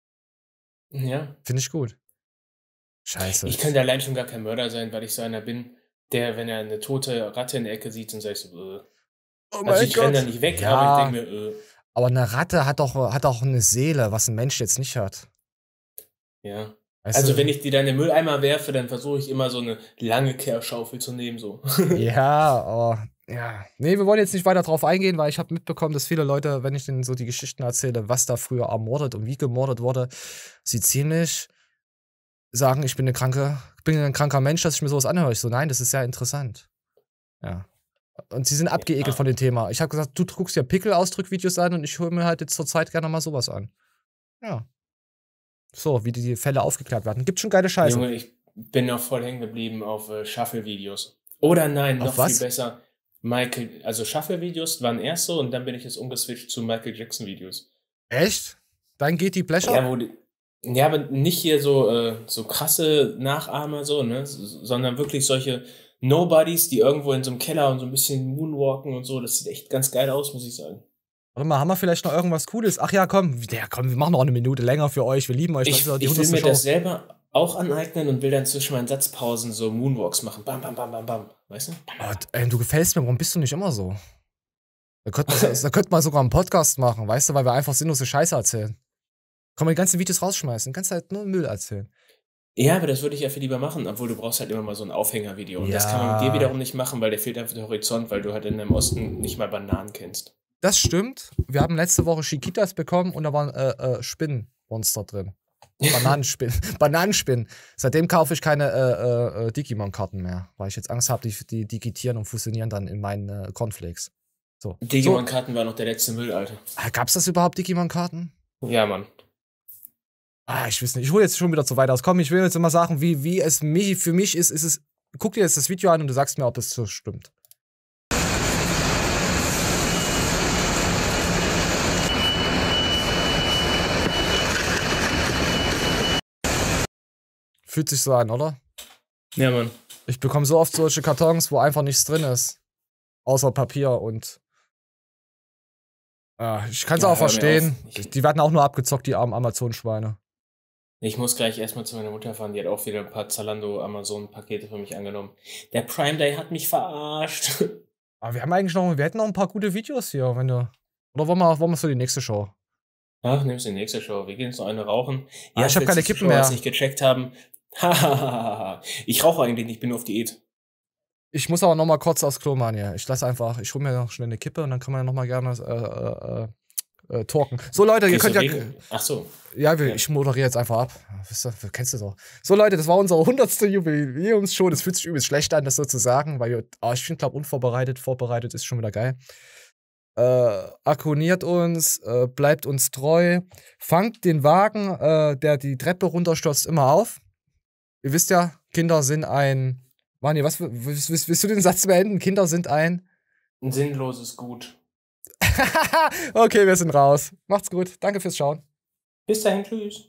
Ja. Finde ich gut. Scheiße. Ich könnte allein schon gar kein Mörder sein, weil ich so einer bin, der, wenn er eine tote Ratte in der Ecke sieht, dann sag ich so, äh. Oh also ich Gott. renne da nicht weg, Ja. aber ich denke mir, äh. Aber eine Ratte hat doch, hat auch eine Seele, was ein Mensch jetzt nicht hat. Ja. Weißt also du? wenn ich die dann in den Mülleimer werfe, dann versuche ich immer so eine lange Kehrschaufel zu nehmen, so. Ja, aber ja. Nee, wir wollen jetzt nicht weiter drauf eingehen, weil ich habe mitbekommen, dass viele Leute, wenn ich denen so die Geschichten erzähle, was da früher ermordet und wie gemordet wurde, sie ziemlich sagen, ich bin eine kranke, ich bin ein kranker Mensch, dass ich mir sowas anhöre. Ich so, nein, das ist sehr interessant. Ja. Und sie sind abgeekelt von dem Thema. Ich habe gesagt, du guckst ja Pickelausdrückvideos an und ich hole mir halt jetzt zur Zeit gerne mal sowas an. Ja. So, wie die Fälle aufgeklärt werden. Gibt schon geile Scheiße. Junge, ich bin noch voll hängen geblieben auf äh, Shuffle-Videos. Oder nein, Auf noch was? viel besser. Michael, also Shuffle-Videos waren erst so und dann bin ich jetzt umgeswitcht zu Michael Jackson-Videos. Echt? Dann geht die Pleasure? Ja, wo die, ja, aber nicht hier so, äh, so krasse Nachahmer, so, ne? S- Sondern wirklich solche Nobodies, die irgendwo in so einem Keller und so ein bisschen moonwalken und so. Das sieht echt ganz geil aus, muss ich sagen. Warte mal, haben wir vielleicht noch irgendwas Cooles? Ach ja, komm, ja, komm, wir machen noch eine Minute länger für euch. Wir lieben euch. Das Ich, ist ja die ich will hundertste mir Show. das selber auch aneignen und will dann zwischen meinen Satzpausen so Moonwalks machen. Bam, bam, bam, bam, bam. Weißt du? Oh, ey, du gefällst mir, warum bist du nicht immer so? Da könnte man, da könnte man sogar einen Podcast machen, weißt du, weil wir einfach sinnlose Scheiße erzählen. Kann man die ganzen Videos rausschmeißen, die ganze Zeit nur Müll erzählen. Ja, aber das würde ich ja für lieber machen, obwohl du brauchst halt immer mal so ein Aufhängervideo. Und das Ja. kann man mit dir wiederum nicht machen, weil der fehlt einfach der Horizont, weil du halt in deinem Osten nicht mal Bananen kennst. Das stimmt. Wir haben letzte Woche Chiquitas bekommen und da waren äh, äh, Spinnenmonster drin. Bananenspinnen. Bananenspinnen. Seitdem kaufe ich keine äh, äh, Digimon-Karten mehr, weil ich jetzt Angst habe, die, die digitieren und fusionieren dann in meinen äh, Cornflakes. So. Digimon-Karten war noch der letzte Müll, Alter. So. Gab's das überhaupt, Digimon-Karten? Ja, Mann. Ah, ich weiß nicht. Ich hole jetzt schon wieder zu weit aus. Komm, ich will jetzt immer sagen, wie, wie es mich, für mich ist, ist es. Guck dir jetzt das Video an und du sagst mir, ob es so stimmt. Fühlt sich so an, oder? Ja, Mann. Ich bekomme so oft solche Kartons, wo einfach nichts drin ist. Außer Papier und. Ah, ich kann es Ja, auch hör mir verstehen. auf. Ich- Die werden auch nur abgezockt, die armen Amazon-Schweine. Ich muss gleich erstmal zu meiner Mutter fahren, die hat auch wieder ein paar Zalando-Amazon-Pakete für mich angenommen. Der Prime Day hat mich verarscht. Aber wir haben eigentlich noch, wir hätten noch ein paar gute Videos hier, wenn du. Oder wollen wir, wollen wir für die nächste Show? Ach, nimmst du die nächste Show. Wir gehen jetzt noch eine rauchen. Ah, ich hab falls keine die Kippen Zuschauer mehr. es nicht gecheckt haben. Hahaha. Ich rauche eigentlich nicht, ich bin nur auf Diät. Ich muss aber noch mal kurz aufs Klo, Mann, hier. Ich lass einfach, ich hol mir noch schnell eine Kippe und dann kann man ja noch mal gerne äh, äh, äh, talken. So, Leute, ihr Gehst du könnt ja. wegen- Ach so. Ja, wir, ich moderiere jetzt einfach ab. Wisst ihr, kennst du doch. So, Leute, das war unsere hundertste Jubiläumsshow. Das fühlt sich übelst schlecht an, das so zu sagen, weil wir, oh, ich finde, glaube unvorbereitet, vorbereitet ist schon wieder geil. Äh, abonniert uns, äh, bleibt uns treu, fangt den Wagen, äh, der die Treppe runterstürzt, immer auf. Ihr wisst ja, Kinder sind ein. Mani, was willst, willst, willst du den Satz beenden? Kinder sind ein. Ein sinnloses Gut. Okay, wir sind raus. Macht's gut. Danke fürs Schauen. Bis dahin, tschüss.